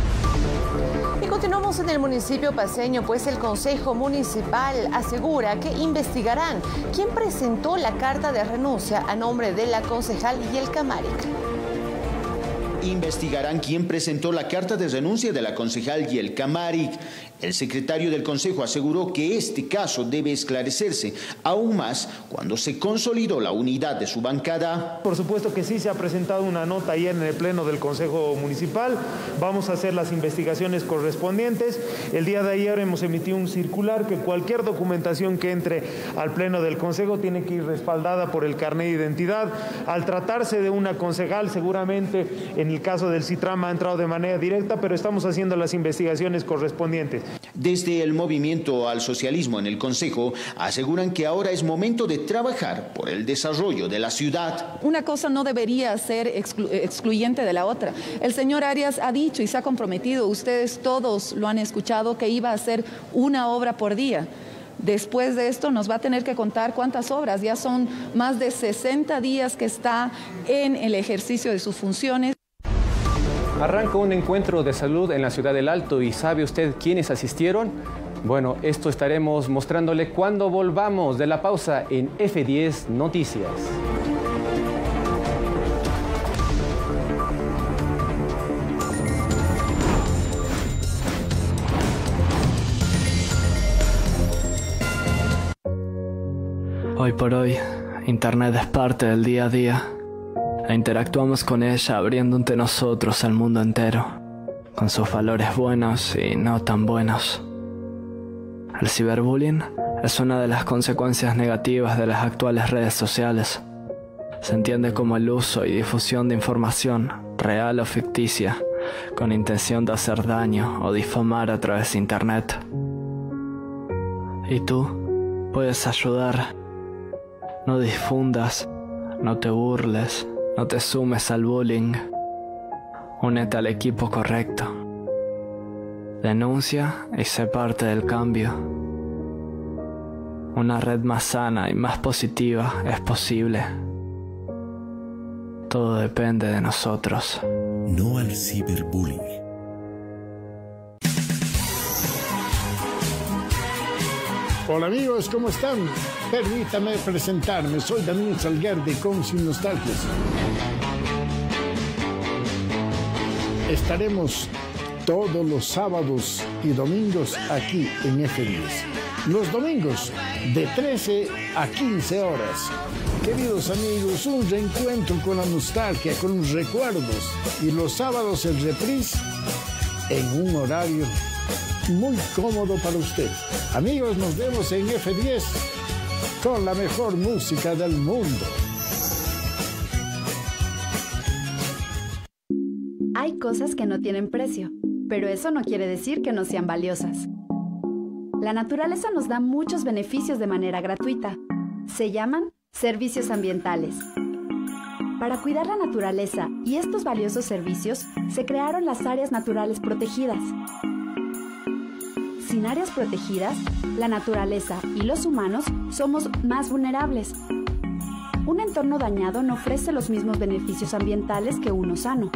Y continuamos en el municipio paceño, pues el Consejo Municipal asegura que investigarán quién presentó la carta de renuncia a nombre de la concejal Yiel Camaric. Investigarán quién presentó la carta de renuncia de la concejal Yiel Camaric. El secretario del Consejo aseguró que este caso debe esclarecerse aún más cuando se consolidó la unidad de su bancada. Por supuesto que sí, se ha presentado una nota ayer en el Pleno del Consejo Municipal. Vamos a hacer las investigaciones correspondientes. El día de ayer hemos emitido un circular que cualquier documentación que entre al Pleno del Consejo tiene que ir respaldada por el carnet de identidad. Al tratarse de una concejal, seguramente en el caso del Citram ha entrado de manera directa, pero estamos haciendo las investigaciones correspondientes. Desde el Movimiento al Socialismo en el Consejo aseguran que ahora es momento de trabajar por el desarrollo de la ciudad. Una cosa no debería ser exclu excluyente de la otra. El señor Arias ha dicho y se ha comprometido, ustedes todos lo han escuchado, que iba a hacer una obra por día. Después de esto nos va a tener que contar cuántas obras. Ya son más de sesenta días que está en el ejercicio de sus funciones. Arranca un encuentro de salud en la ciudad del Alto y ¿sabe usted quiénes asistieron? Bueno, esto estaremos mostrándole cuando volvamos de la pausa en F diez Noticias. Hoy por hoy, Internet es parte del día a día. E interactuamos con ella abriendo ante nosotros al mundo entero, con sus valores buenos y no tan buenos. El ciberbullying es una de las consecuencias negativas de las actuales redes sociales. Se entiende como el uso y difusión de información, real o ficticia, con intención de hacer daño o difamar a través de Internet. Y tú puedes ayudar. No difundas, no te burles. No te sumes al bullying. Únete al equipo correcto. Denuncia y sé parte del cambio. Una red más sana y más positiva es posible. Todo depende de nosotros. No al ciberbullying. Hola amigos, ¿cómo están? Permítame presentarme, soy Daniel Salguer de Con Sin Nostalgias. Estaremos todos los sábados y domingos aquí en F diez. los domingos de trece a quince horas. Queridos amigos, un reencuentro con la nostalgia, con los recuerdos, y los sábados el reprise en un horario muy cómodo para usted. Amigos, nos vemos en F diez con la mejor música del mundo. Hay cosas que no tienen precio, pero eso no quiere decir que no sean valiosas. La naturaleza nos da muchos beneficios de manera gratuita. Se llaman servicios ambientales. Para cuidar la naturaleza y estos valiosos servicios, se crearon las áreas naturales protegidas. Sin áreas protegidas, la naturaleza y los humanos somos más vulnerables. Un entorno dañado no ofrece los mismos beneficios ambientales que uno sano.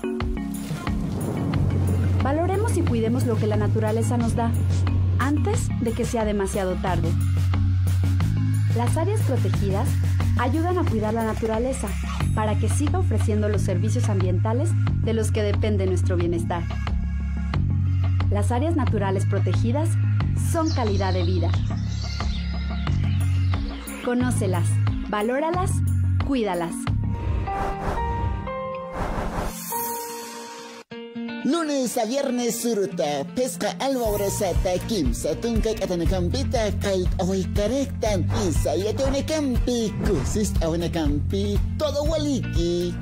Valoremos y cuidemos lo que la naturaleza nos da, antes de que sea demasiado tarde. Las áreas protegidas ayudan a cuidar la naturaleza para que siga ofreciendo los servicios ambientales de los que depende nuestro bienestar. Las áreas naturales protegidas son calidad de vida. Conócelas, valóralas, cuídalas. Lunes a viernes suruta, pesca almobrosata, kimsa, tunka katanakampita, kait awikarektan, isa, yatunecampi, kusist awanacampi, todo waliki.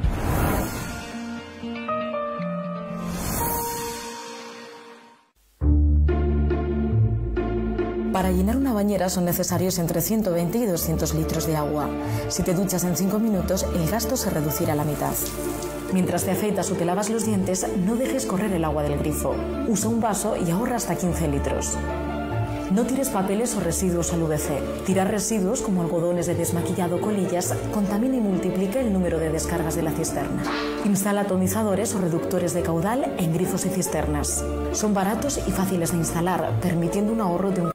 Para llenar una bañera son necesarios entre ciento veinte y doscientos litros de agua. Si te duchas en cinco minutos, el gasto se reducirá a la mitad. Mientras te afeitas o te lavas los dientes, no dejes correr el agua del grifo. Usa un vaso y ahorra hasta quince litros. No tires papeles o residuos al U V C. Tirar residuos como algodones de desmaquillado o colillas contamina y multiplica el número de descargas de la cisterna. Instala atomizadores o reductores de caudal en grifos y cisternas. Son baratos y fáciles de instalar, permitiendo un ahorro de un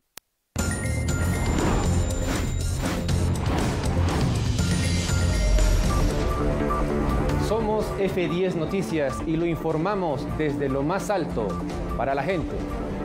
Somos F diez Noticias y lo informamos desde lo más alto para la gente.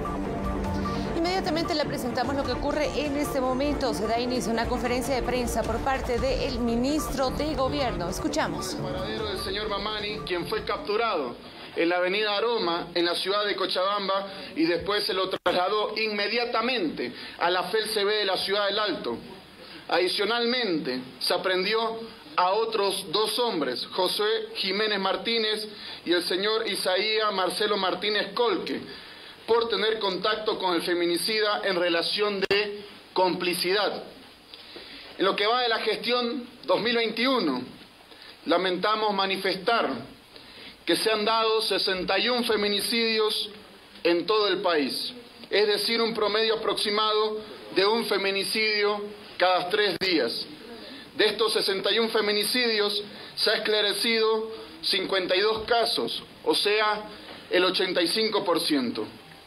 Inmediatamente le presentamos lo que ocurre en este momento. Se da inicio a una conferencia de prensa por parte del ministro de Gobierno. Escuchamos. El paradero del señor Mamani, quien fue capturado en la avenida Aroma, en la ciudad de Cochabamba, y después se lo trasladó inmediatamente a la F E L C B de la ciudad del Alto. Adicionalmente, se aprendió a otros dos hombres, José Jiménez Martínez y el señor Isaías Marcelo Martínez Colque, por tener contacto con el feminicida en relación de complicidad. En lo que va de la gestión dos mil veintiuno, lamentamos manifestar que se han dado sesenta y uno feminicidios en todo el país, es decir, un promedio aproximado de un feminicidio cada tres días. De estos sesenta y uno feminicidios se ha esclarecido cincuenta y dos casos, o sea, el ochenta y cinco por ciento.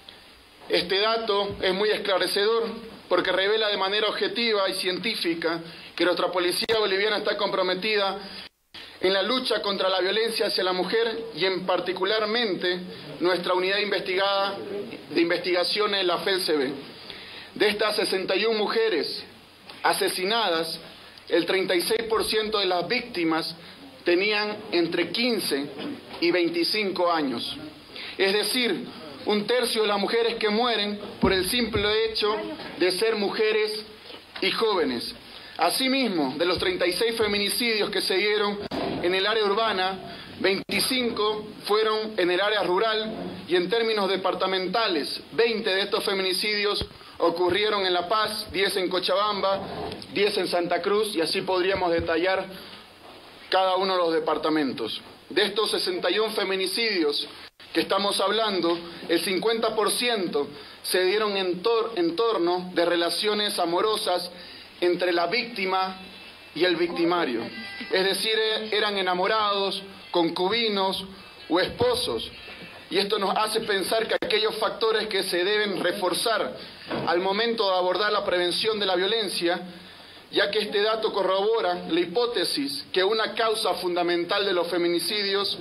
Este dato es muy esclarecedor porque revela de manera objetiva y científica que nuestra policía boliviana está comprometida en la lucha contra la violencia hacia la mujer y en particularmente nuestra unidad investigada de investigación en la F E L C B. De estas sesenta y uno mujeres asesinadas, el treinta y seis por ciento de las víctimas tenían entre quince y veinticinco años. Es decir, un tercio de las mujeres que mueren por el simple hecho de ser mujeres y jóvenes. Asimismo, de los treinta y seis feminicidios que se dieron en el área urbana, veinticinco fueron en el área rural y en términos departamentales, veinte de estos feminicidios ocurrieron en La Paz, diez en Cochabamba, diez en Santa Cruz y así podríamos detallar cada uno de los departamentos. De estos sesenta y uno feminicidios que estamos hablando, el cincuenta por ciento se dieron en, tor en torno de relaciones amorosas entre la víctima y el victimario. Es decir, eran enamorados, concubinos o esposos. Y esto nos hace pensar que aquellos factores que se deben reforzar al momento de abordar la prevención de la violencia, ya que este dato corrobora la hipótesis que una causa fundamental de los feminicidios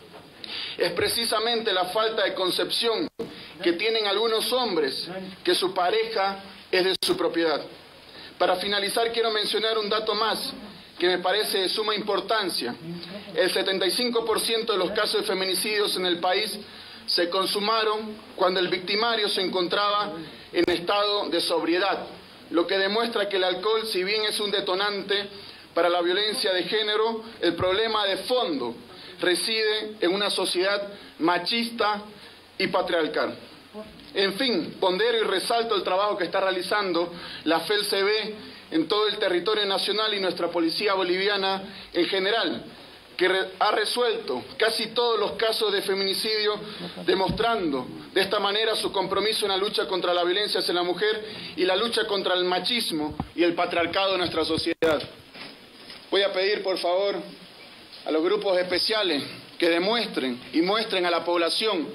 es precisamente la falta de concepción que tienen algunos hombres que su pareja es de su propiedad. Para finalizar, quiero mencionar un dato más que me parece de suma importancia. El setenta y cinco por ciento de los casos de feminicidios en el país se consumaron cuando el victimario se encontraba en estado de sobriedad, lo que demuestra que el alcohol, si bien es un detonante para la violencia de género, el problema de fondo reside en una sociedad machista y patriarcal. En fin, pondero y resalto el trabajo que está realizando la F E L C B en todo el territorio nacional y nuestra policía boliviana en general, que re ha resuelto casi todos los casos de feminicidio, demostrando de esta manera su compromiso en la lucha contra la violencia hacia la mujer y la lucha contra el machismo y el patriarcado de nuestra sociedad. Voy a pedir, por favor, a los grupos especiales que demuestren y muestren a la población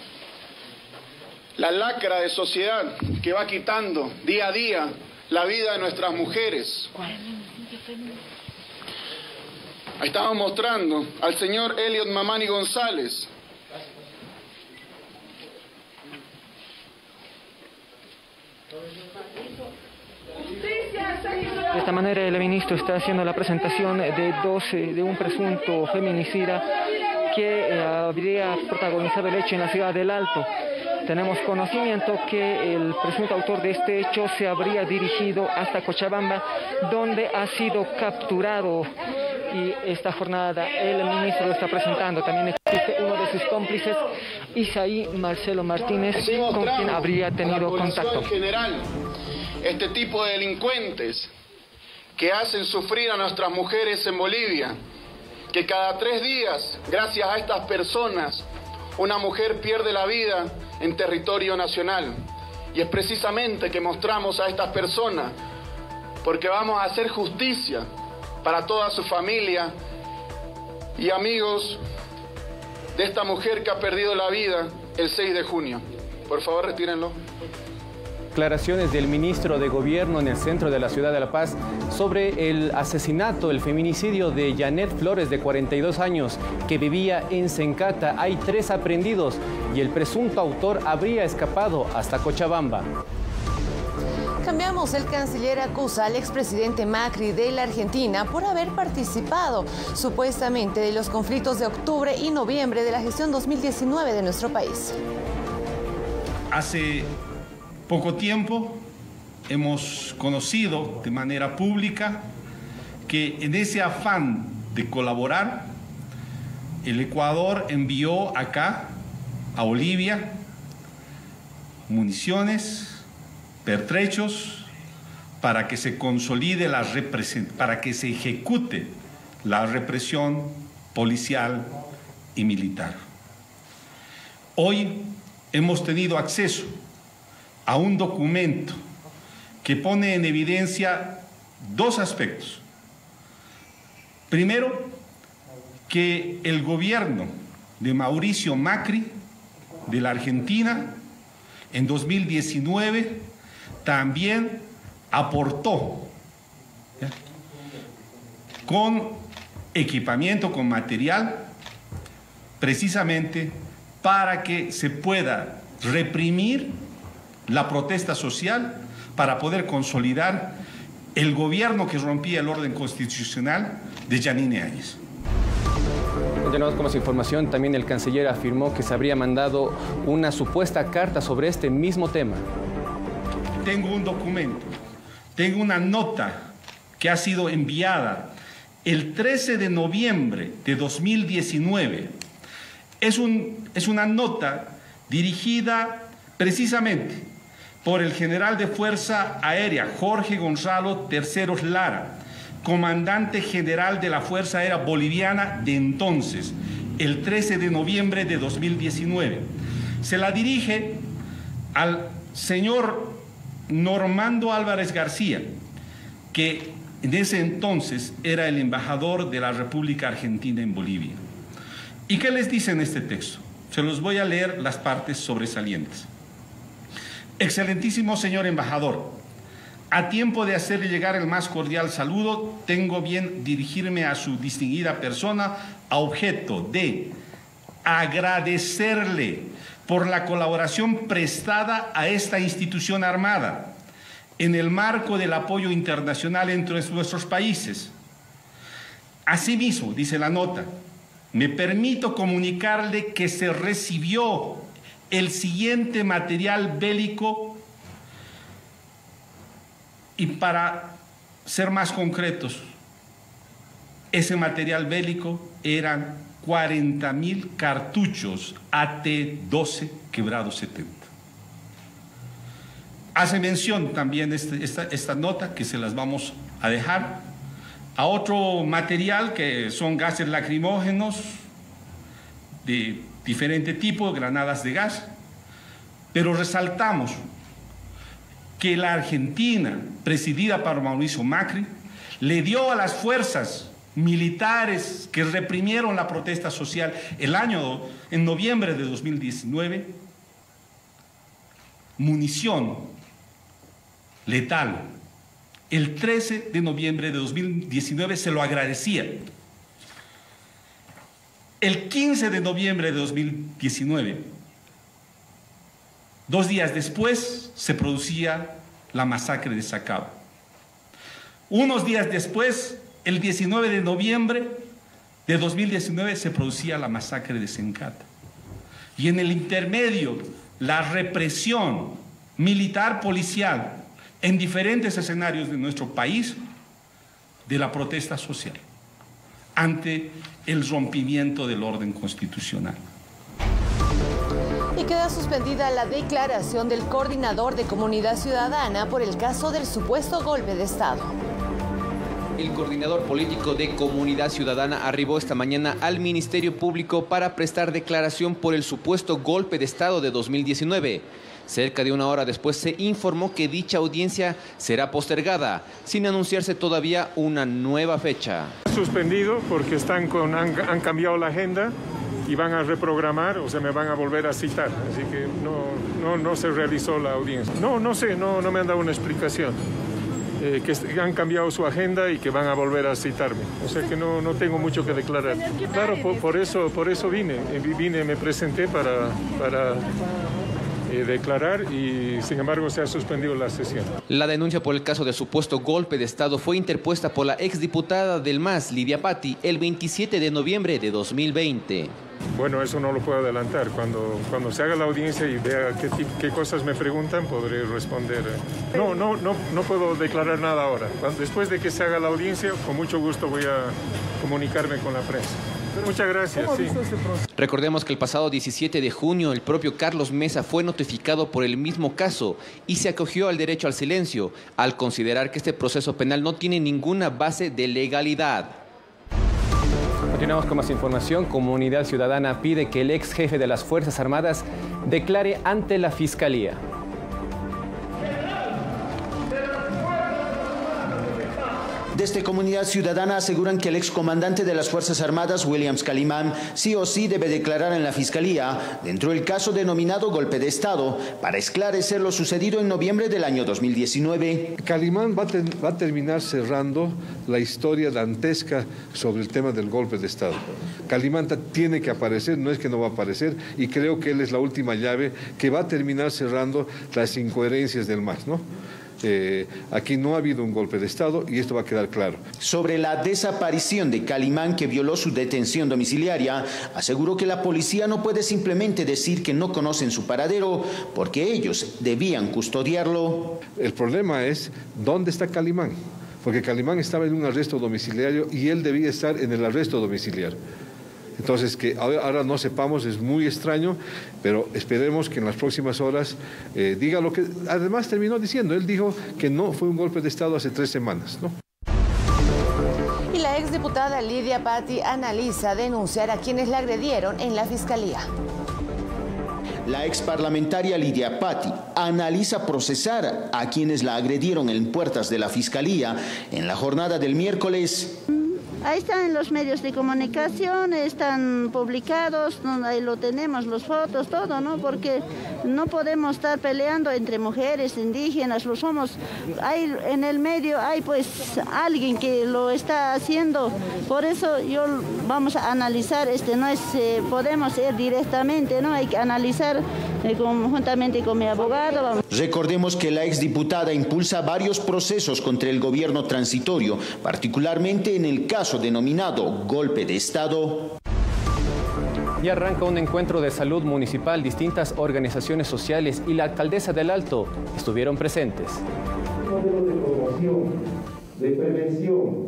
la lacra de sociedad que va quitando día a día la vida de nuestras mujeres. Ahí estamos mostrando al señor Eliot Mamani González. De esta manera el ministro está haciendo la presentación de, dos, de un presunto feminicida que eh, habría protagonizado el hecho en la ciudad del Alto. Tenemos conocimiento que el presunto autor de este hecho se habría dirigido hasta Cochabamba, donde ha sido capturado. Y esta jornada el ministro lo está presentando. También existe uno de sus cómplices, Isaí Marcelo Martínez, con quien habría tenido contacto. En general, este tipo de delincuentes que hacen sufrir a nuestras mujeres en Bolivia, que cada tres días, gracias a estas personas, una mujer pierde la vida en territorio nacional. Y es precisamente que mostramos a estas personas, porque vamos a hacer justicia para toda su familia y amigos de esta mujer que ha perdido la vida el seis de junio. Por favor, retírenlo. Declaraciones del ministro de Gobierno en el centro de la ciudad de La Paz sobre el asesinato, el feminicidio de Janet Flores, de cuarenta y dos años, que vivía en Sencata. Hay tres aprehendidos y el presunto autor habría escapado hasta Cochabamba. Cambiamos, el canciller acusa al expresidente Macri de la Argentina por haber participado supuestamente de los conflictos de octubre y noviembre de la gestión dos mil diecinueve de nuestro país. Hace poco tiempo hemos conocido de manera pública que en ese afán de colaborar, el Ecuador envió acá, a Bolivia, municiones, pertrechos, para que se consolide la represión, para que se ejecute la represión policial y militar. Hoy hemos tenido acceso a un documento que pone en evidencia dos aspectos. Primero, que el gobierno de Mauricio Macri, de la Argentina, en dos mil diecinueve, también aportó ¿ya? con equipamiento, con material, precisamente para que se pueda reprimir la protesta social, para poder consolidar el gobierno que rompía el orden constitucional de Yanine Áñez. Continuamos con más información. También el canciller afirmó que se habría mandado una supuesta carta sobre este mismo tema. Tengo un documento, tengo una nota que ha sido enviada el trece de noviembre de dos mil diecinueve. Es, un, es una nota dirigida precisamente por el general de Fuerza Aérea Jorge Gonzalo Terceros Lara, comandante general de la Fuerza Aérea Boliviana de entonces, el trece de noviembre de dos mil diecinueve. Se la dirige al señor Normando Álvarez García, que en ese entonces era el embajador de la República Argentina en Bolivia. ¿Y qué les dice en este texto? Se los voy a leer las partes sobresalientes. Excelentísimo señor embajador, a tiempo de hacerle llegar el más cordial saludo, tengo bien dirigirme a su distinguida persona a objeto de agradecerle por la colaboración prestada a esta institución armada en el marco del apoyo internacional entre nuestros países. Asimismo, dice la nota, me permito comunicarle que se recibió el siguiente material bélico y, para ser más concretos, ese material bélico eran cuarenta mil cartuchos A T doce quebrado setenta. Hace mención también este, esta, esta nota, que se las vamos a dejar, a otro material que son gases lacrimógenos de diferente tipo, granadas de gas, pero resaltamos que la Argentina, presidida por Mauricio Macri, le dio a las fuerzas militares que reprimieron la protesta social el año, en noviembre de dos mil diecinueve, munición letal. El trece de noviembre de dos mil diecinueve se lo agradecía. El quince de noviembre de dos mil diecinueve, dos días después, se producía la masacre de Sacaba. Unos días después, el diecinueve de noviembre de dos mil diecinueve, se producía la masacre de Sencata. Y en el intermedio, la represión militar policial en diferentes escenarios de nuestro país de la protesta social ante el rompimiento del orden constitucional. Y queda suspendida la declaración del coordinador de Comunidad Ciudadana por el caso del supuesto golpe de Estado. El coordinador político de Comunidad Ciudadana arribó esta mañana al Ministerio Público para prestar declaración por el supuesto golpe de Estado de dos mil diecinueve. Cerca de una hora después se informó que dicha audiencia será postergada, sin anunciarse todavía una nueva fecha. Suspendido porque están con, han, han cambiado la agenda y van a reprogramar, o sea, me van a volver a citar. Así que no, no, no se realizó la audiencia. No, no sé, no, no me han dado una explicación. Eh, que han cambiado su agenda y que van a volver a citarme. O sea que no, no tengo mucho que declarar. Claro, por, por, eso, por eso vine. Vine, me presenté para... para Eh, declarar y sin embargo se ha suspendido la sesión. La denuncia por el caso de supuesto golpe de Estado fue interpuesta por la exdiputada del M A S, Lidia Patti, el veintisiete de noviembre de dos mil veinte. Bueno, eso no lo puedo adelantar. Cuando, cuando se haga la audiencia y vea qué, qué cosas me preguntan, podré responder. No, no, no, no puedo declarar nada ahora. Después de que se haga la audiencia, con mucho gusto voy a comunicarme con la prensa. Muchas gracias. Sí. Recordemos que el pasado diecisiete de junio el propio Carlos Mesa fue notificado por el mismo caso y se acogió al derecho al silencio al considerar que este proceso penal no tiene ninguna base de legalidad. Continuamos con más información. Comunidad Ciudadana pide que el ex jefe de las Fuerzas Armadas declare ante la Fiscalía. Desde Comunidad Ciudadana aseguran que el excomandante de las Fuerzas Armadas, Williams Calimán, sí o sí debe declarar en la Fiscalía dentro del caso denominado golpe de Estado para esclarecer lo sucedido en noviembre del año dos mil diecinueve. Calimán va a, ten, va a terminar cerrando la historia dantesca sobre el tema del golpe de Estado. Calimán tiene que aparecer, no es que no va a aparecer, y creo que él es la última llave que va a terminar cerrando las incoherencias del M A S, ¿no? Eh, aquí no ha habido un golpe de Estado y esto va a quedar claro. Sobre la desaparición de Calimán, que violó su detención domiciliaria, aseguró que la policía no puede simplemente decir que no conocen su paradero porque ellos debían custodiarlo. El problema es ¿dónde está Calimán? Porque Calimán estaba en un arresto domiciliario y él debía estar en el arresto domiciliario. Entonces, que ahora no sepamos es muy extraño, pero esperemos que en las próximas horas eh, diga lo que además terminó diciendo. Él dijo que no fue un golpe de Estado hace tres semanas, ¿no? Y la exdiputada Lidia Patti analiza denunciar a quienes la agredieron en la Fiscalía. La exparlamentaria Lidia Patti analiza procesar a quienes la agredieron en puertas de la Fiscalía en la jornada del miércoles. Ahí están en los medios de comunicación, están publicados, ¿no? Ahí lo tenemos, las fotos, todo, ¿no? Porque no podemos estar peleando entre mujeres, indígenas, lo somos. Hay, en el medio hay pues alguien que lo está haciendo, por eso yo vamos a analizar, este, no es, eh, podemos ir directamente, ¿no? Hay que analizar eh, con, juntamente con mi abogado. Vamos. Recordemos que la exdiputada impulsa varios procesos contra el gobierno transitorio, particularmente en el caso denominado golpe de Estado. Y arranca un encuentro de salud municipal. Distintas organizaciones sociales y la alcaldesa del Alto estuvieron presentes. Un modelo de promoción, de prevención,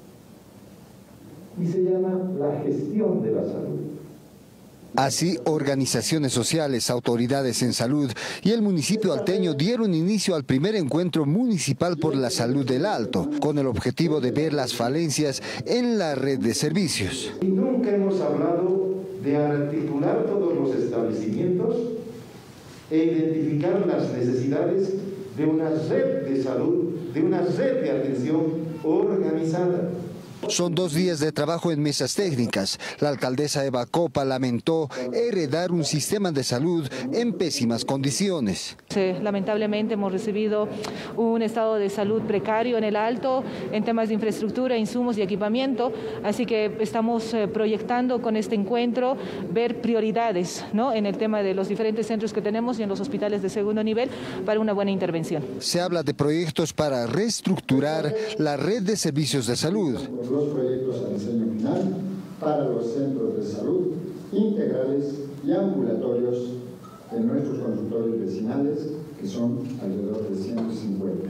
y se llama la gestión de la salud. Así, organizaciones sociales, autoridades en salud y el municipio alteño dieron inicio al primer encuentro municipal por la salud del Alto, con el objetivo de ver las falencias en la red de servicios. Y nunca hemos hablado de articular todos los establecimientos e identificar las necesidades de una red de salud, de una red de atención organizada. Son dos días de trabajo en mesas técnicas. La alcaldesa Eva Copa lamentó heredar un sistema de salud en pésimas condiciones. Sí, lamentablemente hemos recibido un estado de salud precario en el Alto, en temas de infraestructura, insumos y equipamiento, así que estamos eh, proyectando con este encuentro ver prioridades, ¿no?, en el tema de los diferentes centros que tenemos y en los hospitales de segundo nivel para una buena intervención. Se habla de proyectos para reestructurar la red de servicios de salud. Los proyectos a diseño final para los centros de salud integrales y ambulatorios en nuestros consultorios vecinales, que son alrededor de ciento cincuenta.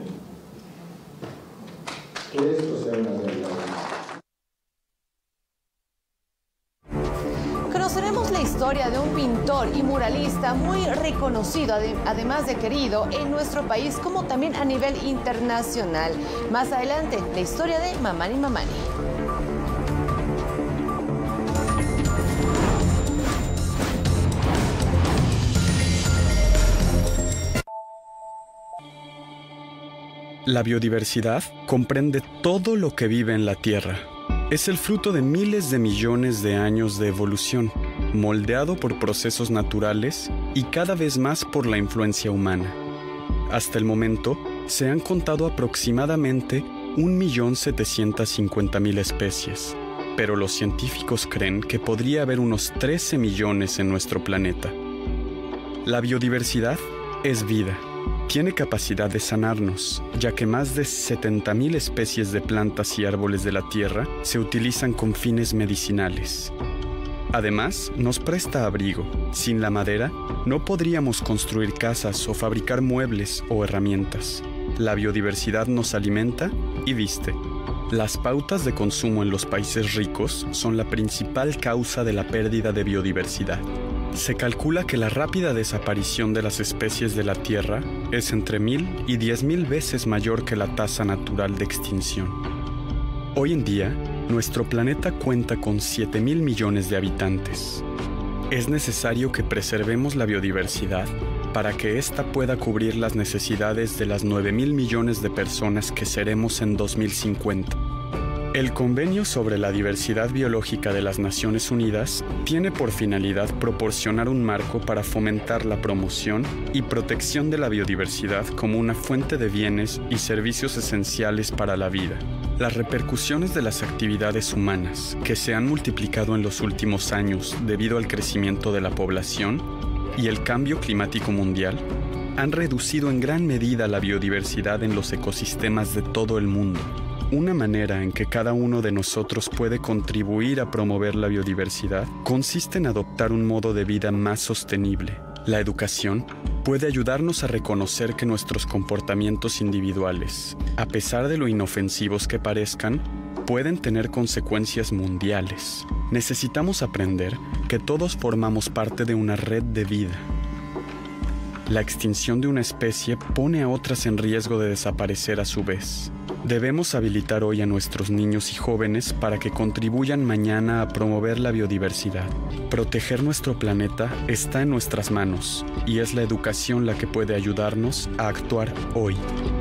Que esto sea una realidad. Conoceremos la historia de un pintor y muralista muy reconocido, además de querido en nuestro país como también a nivel internacional. Más adelante, la historia de Mamani Mamani. La biodiversidad comprende todo lo que vive en la Tierra. Es el fruto de miles de millones de años de evolución, moldeado por procesos naturales y cada vez más por la influencia humana. Hasta el momento, se han contado aproximadamente un millón setecientas cincuenta mil especies, pero los científicos creen que podría haber unos trece millones en nuestro planeta. La biodiversidad es vida. Tiene capacidad de sanarnos, ya que más de setenta mil especies de plantas y árboles de la Tierra se utilizan con fines medicinales. Además, nos presta abrigo. Sin la madera, no podríamos construir casas o fabricar muebles o herramientas. La biodiversidad nos alimenta y viste. Las pautas de consumo en los países ricos son la principal causa de la pérdida de biodiversidad. Se calcula que la rápida desaparición de las especies de la Tierra es entre mil y diez mil veces mayor que la tasa natural de extinción. Hoy en día, nuestro planeta cuenta con siete mil millones de habitantes. Es necesario que preservemos la biodiversidad para que ésta pueda cubrir las necesidades de las nueve mil millones de personas que seremos en dos mil cincuenta. El Convenio sobre la Diversidad Biológica de las Naciones Unidas tiene por finalidad proporcionar un marco para fomentar la promoción y protección de la biodiversidad como una fuente de bienes y servicios esenciales para la vida. Las repercusiones de las actividades humanas, que se han multiplicado en los últimos años debido al crecimiento de la población y el cambio climático mundial, han reducido en gran medida la biodiversidad en los ecosistemas de todo el mundo. Una manera en que cada uno de nosotros puede contribuir a promover la biodiversidad consiste en adoptar un modo de vida más sostenible. La educación puede ayudarnos a reconocer que nuestros comportamientos individuales, a pesar de lo inofensivos que parezcan, pueden tener consecuencias mundiales. Necesitamos aprender que todos formamos parte de una red de vida. La extinción de una especie pone a otras en riesgo de desaparecer a su vez. Debemos habilitar hoy a nuestros niños y jóvenes para que contribuyan mañana a promover la biodiversidad. Proteger nuestro planeta está en nuestras manos y es la educación la que puede ayudarnos a actuar hoy.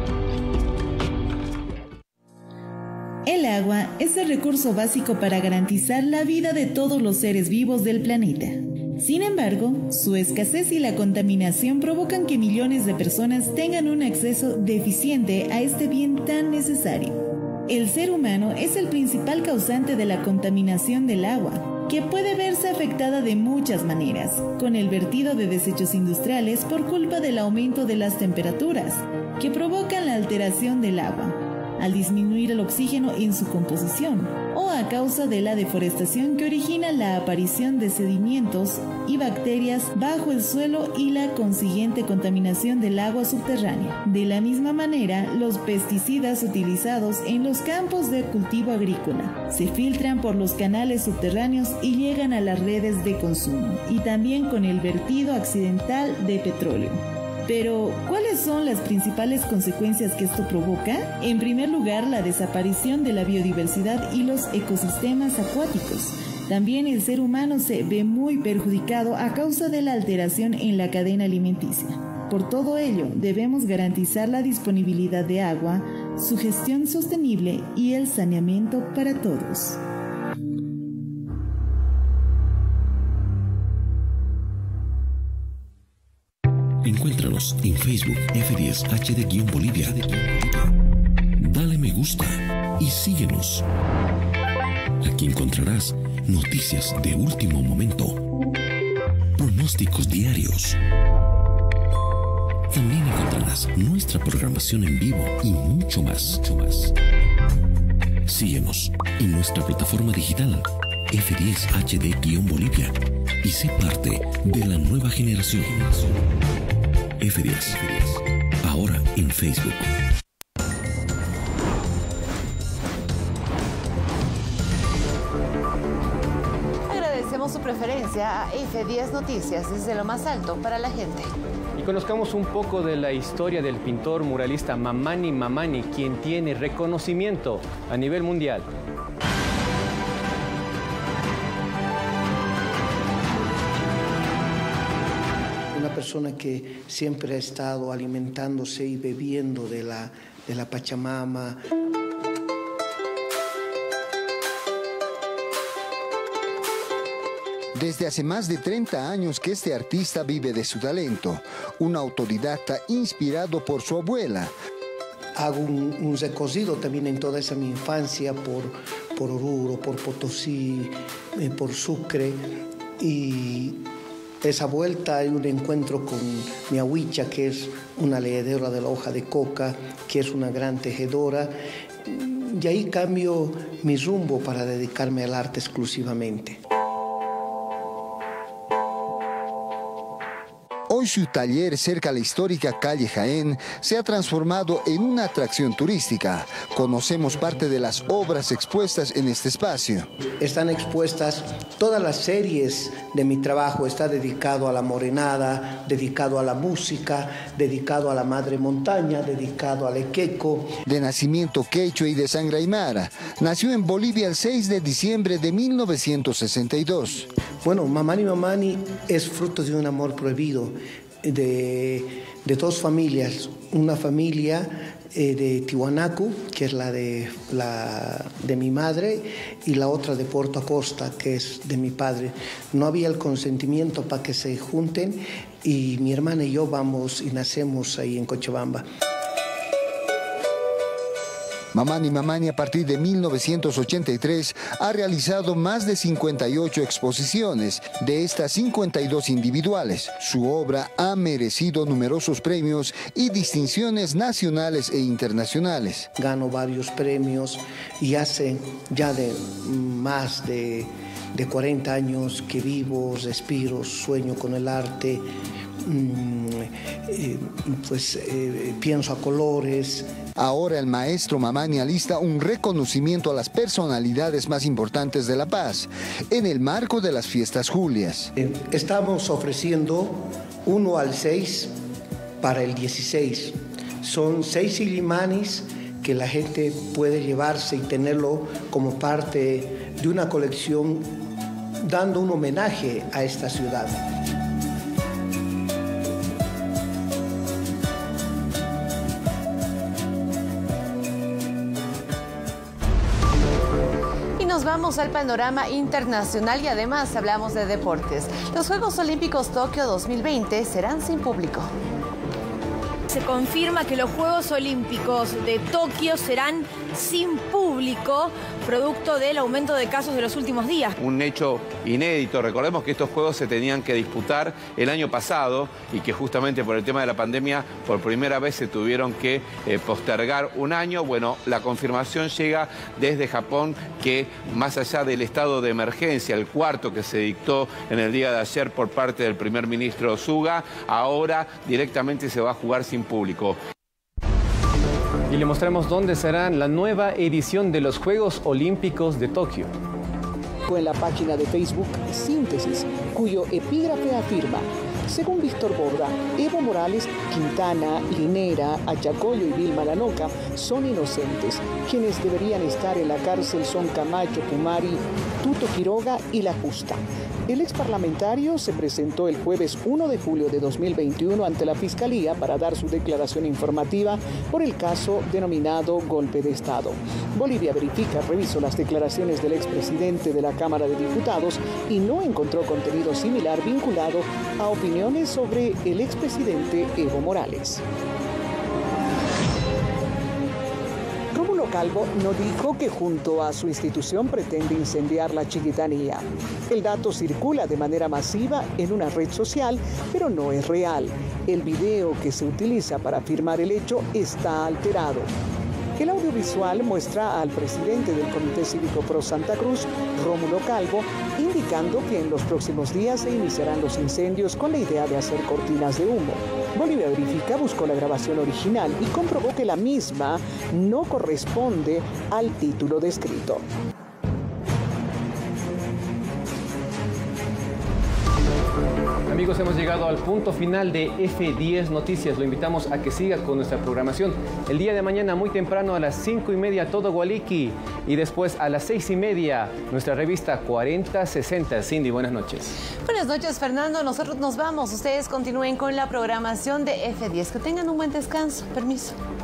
El agua es el recurso básico para garantizar la vida de todos los seres vivos del planeta. Sin embargo, su escasez y la contaminación provocan que millones de personas tengan un acceso deficiente a este bien tan necesario. El ser humano es el principal causante de la contaminación del agua. que puede verse afectada de muchas maneras, con el vertido de desechos industriales por culpa del aumento de las temperaturas, que provocan la alteración del agua, al disminuir el oxígeno en su composición, o a causa de la deforestación que origina la aparición de sedimentos y bacterias bajo el suelo y la consiguiente contaminación del agua subterránea. De la misma manera, los pesticidas utilizados en los campos de cultivo agrícola se filtran por los canales subterráneos y llegan a las redes de consumo, y también con el vertido accidental de petróleo. Pero, ¿cuáles son las principales consecuencias que esto provoca? En primer lugar, la desaparición de la biodiversidad y los ecosistemas acuáticos. También el ser humano se ve muy perjudicado a causa de la alteración en la cadena alimenticia. Por todo ello, debemos garantizar la disponibilidad de agua, su gestión sostenible y el saneamiento para todos. Encuéntranos en Facebook F diez H D-Bolivia. Dale me gusta y síguenos. Aquí encontrarás noticias de último momento, pronósticos diarios. También encontrarás nuestra programación en vivo y mucho más. Mucho más. Síguenos en nuestra plataforma digital F diez H D-Bolivia y sé parte de la nueva generación. F diez, ahora en Facebook. Agradecemos su preferencia a F diez Noticias desde lo más alto para la gente. Y conozcamos un poco de la historia del pintor muralista Mamani Mamani, quien tiene reconocimiento a nivel mundial. Persona que siempre ha estado alimentándose y bebiendo de la, de la Pachamama. Desde hace más de treinta años que este artista vive de su talento, un autodidacta inspirado por su abuela. Hago un, un recorrido también en toda esa mi infancia por, por Oruro, por Potosí, eh, por Sucre, y esa vuelta hay un encuentro con mi abuela, que es una leedora de la hoja de coca, que es una gran tejedora, y ahí cambio mi rumbo para dedicarme al arte exclusivamente. Hoy su taller cerca a la histórica calle Jaén se ha transformado en una atracción turística. Conocemos parte de las obras expuestas en este espacio. Están expuestas todas las series de mi trabajo. Está dedicado a la morenada, dedicado a la música, dedicado a la madre montaña, dedicado al equeco. De nacimiento quechua y de sangre aymara, nació en Bolivia el seis de diciembre de mil novecientos sesenta y dos. Bueno, Mamani Mamani es fruto de un amor prohibido de, de dos familias. Una familia eh, de Tiwanaku, que es la de, la de mi madre, y la otra de Puerto Acosta, que es de mi padre. No había el consentimiento para que se junten, y mi hermana y yo vamos y nacemos ahí en Cochabamba. Mamani Mamani, a partir de mil novecientos ochenta y tres, ha realizado más de cincuenta y ocho exposiciones, de estas cincuenta y dos individuales. Su obra ha merecido numerosos premios y distinciones nacionales e internacionales. Gano varios premios y hace ya de más de, de cuarenta años que vivo, respiro, sueño con el arte. Eh, pues eh, pienso a colores. Ahora el maestro Mamani alista un reconocimiento a las personalidades más importantes de La Paz en el marco de las fiestas Julias. Eh, estamos ofreciendo uno al seis para el dieciséis. Son seis silimanis que la gente puede llevarse y tenerlo como parte de una colección, dando un homenaje a esta ciudad. Nos vamos al panorama internacional y además hablamos de deportes. Los Juegos Olímpicos Tokio dos mil veinte serán sin público. Se confirma que los Juegos Olímpicos de Tokio serán sin público. público producto del aumento de casos de los últimos días. Un hecho inédito. Recordemos que estos Juegos se tenían que disputar el año pasado y que justamente por el tema de la pandemia por primera vez se tuvieron que eh, postergar un año. Bueno, la confirmación llega desde Japón que más allá del estado de emergencia, el cuarto que se dictó en el día de ayer por parte del primer ministro Suga, ahora directamente se va a jugar sin público. Y le mostramos dónde será la nueva edición de los Juegos Olímpicos de Tokio. En la página de Facebook Síntesis, cuyo epígrafe afirma: según Víctor Borda, Evo Morales, Quintana, Linera, Ayacoyo y Vilma Lanoca son inocentes. Quienes deberían estar en la cárcel son Camacho, Pumari, Tuto Quiroga y La Justa. El ex parlamentario se presentó el jueves primero de julio de dos mil veintiuno ante la Fiscalía para dar su declaración informativa por el caso denominado golpe de Estado. Bolivia Verifica revisó las declaraciones del expresidente de la Cámara de Diputados y no encontró contenido similar vinculado a opiniones sobre el expresidente Evo Morales. Calvo no dijo que junto a su institución pretende incendiar la Chiquitanía. El dato circula de manera masiva en una red social, pero no es real. El video que se utiliza para afirmar el hecho está alterado. El audiovisual muestra al presidente del Comité Cívico Pro Santa Cruz, Rómulo Calvo, indicando que en los próximos días se iniciarán los incendios con la idea de hacer cortinas de humo. Bolivia Verifica buscó la grabación original y comprobó que la misma no corresponde al título descrito. Amigos, hemos llegado al punto final de F diez Noticias. Lo invitamos a que siga con nuestra programación. El día de mañana, muy temprano, a las cinco y media, Todo Gualiqui. Y después, a las seis y media, nuestra revista cuarenta sesenta. Cindy, buenas noches. Buenas noches, Fernando. Nosotros nos vamos. Ustedes continúen con la programación de F diez. Que tengan un buen descanso. Permiso.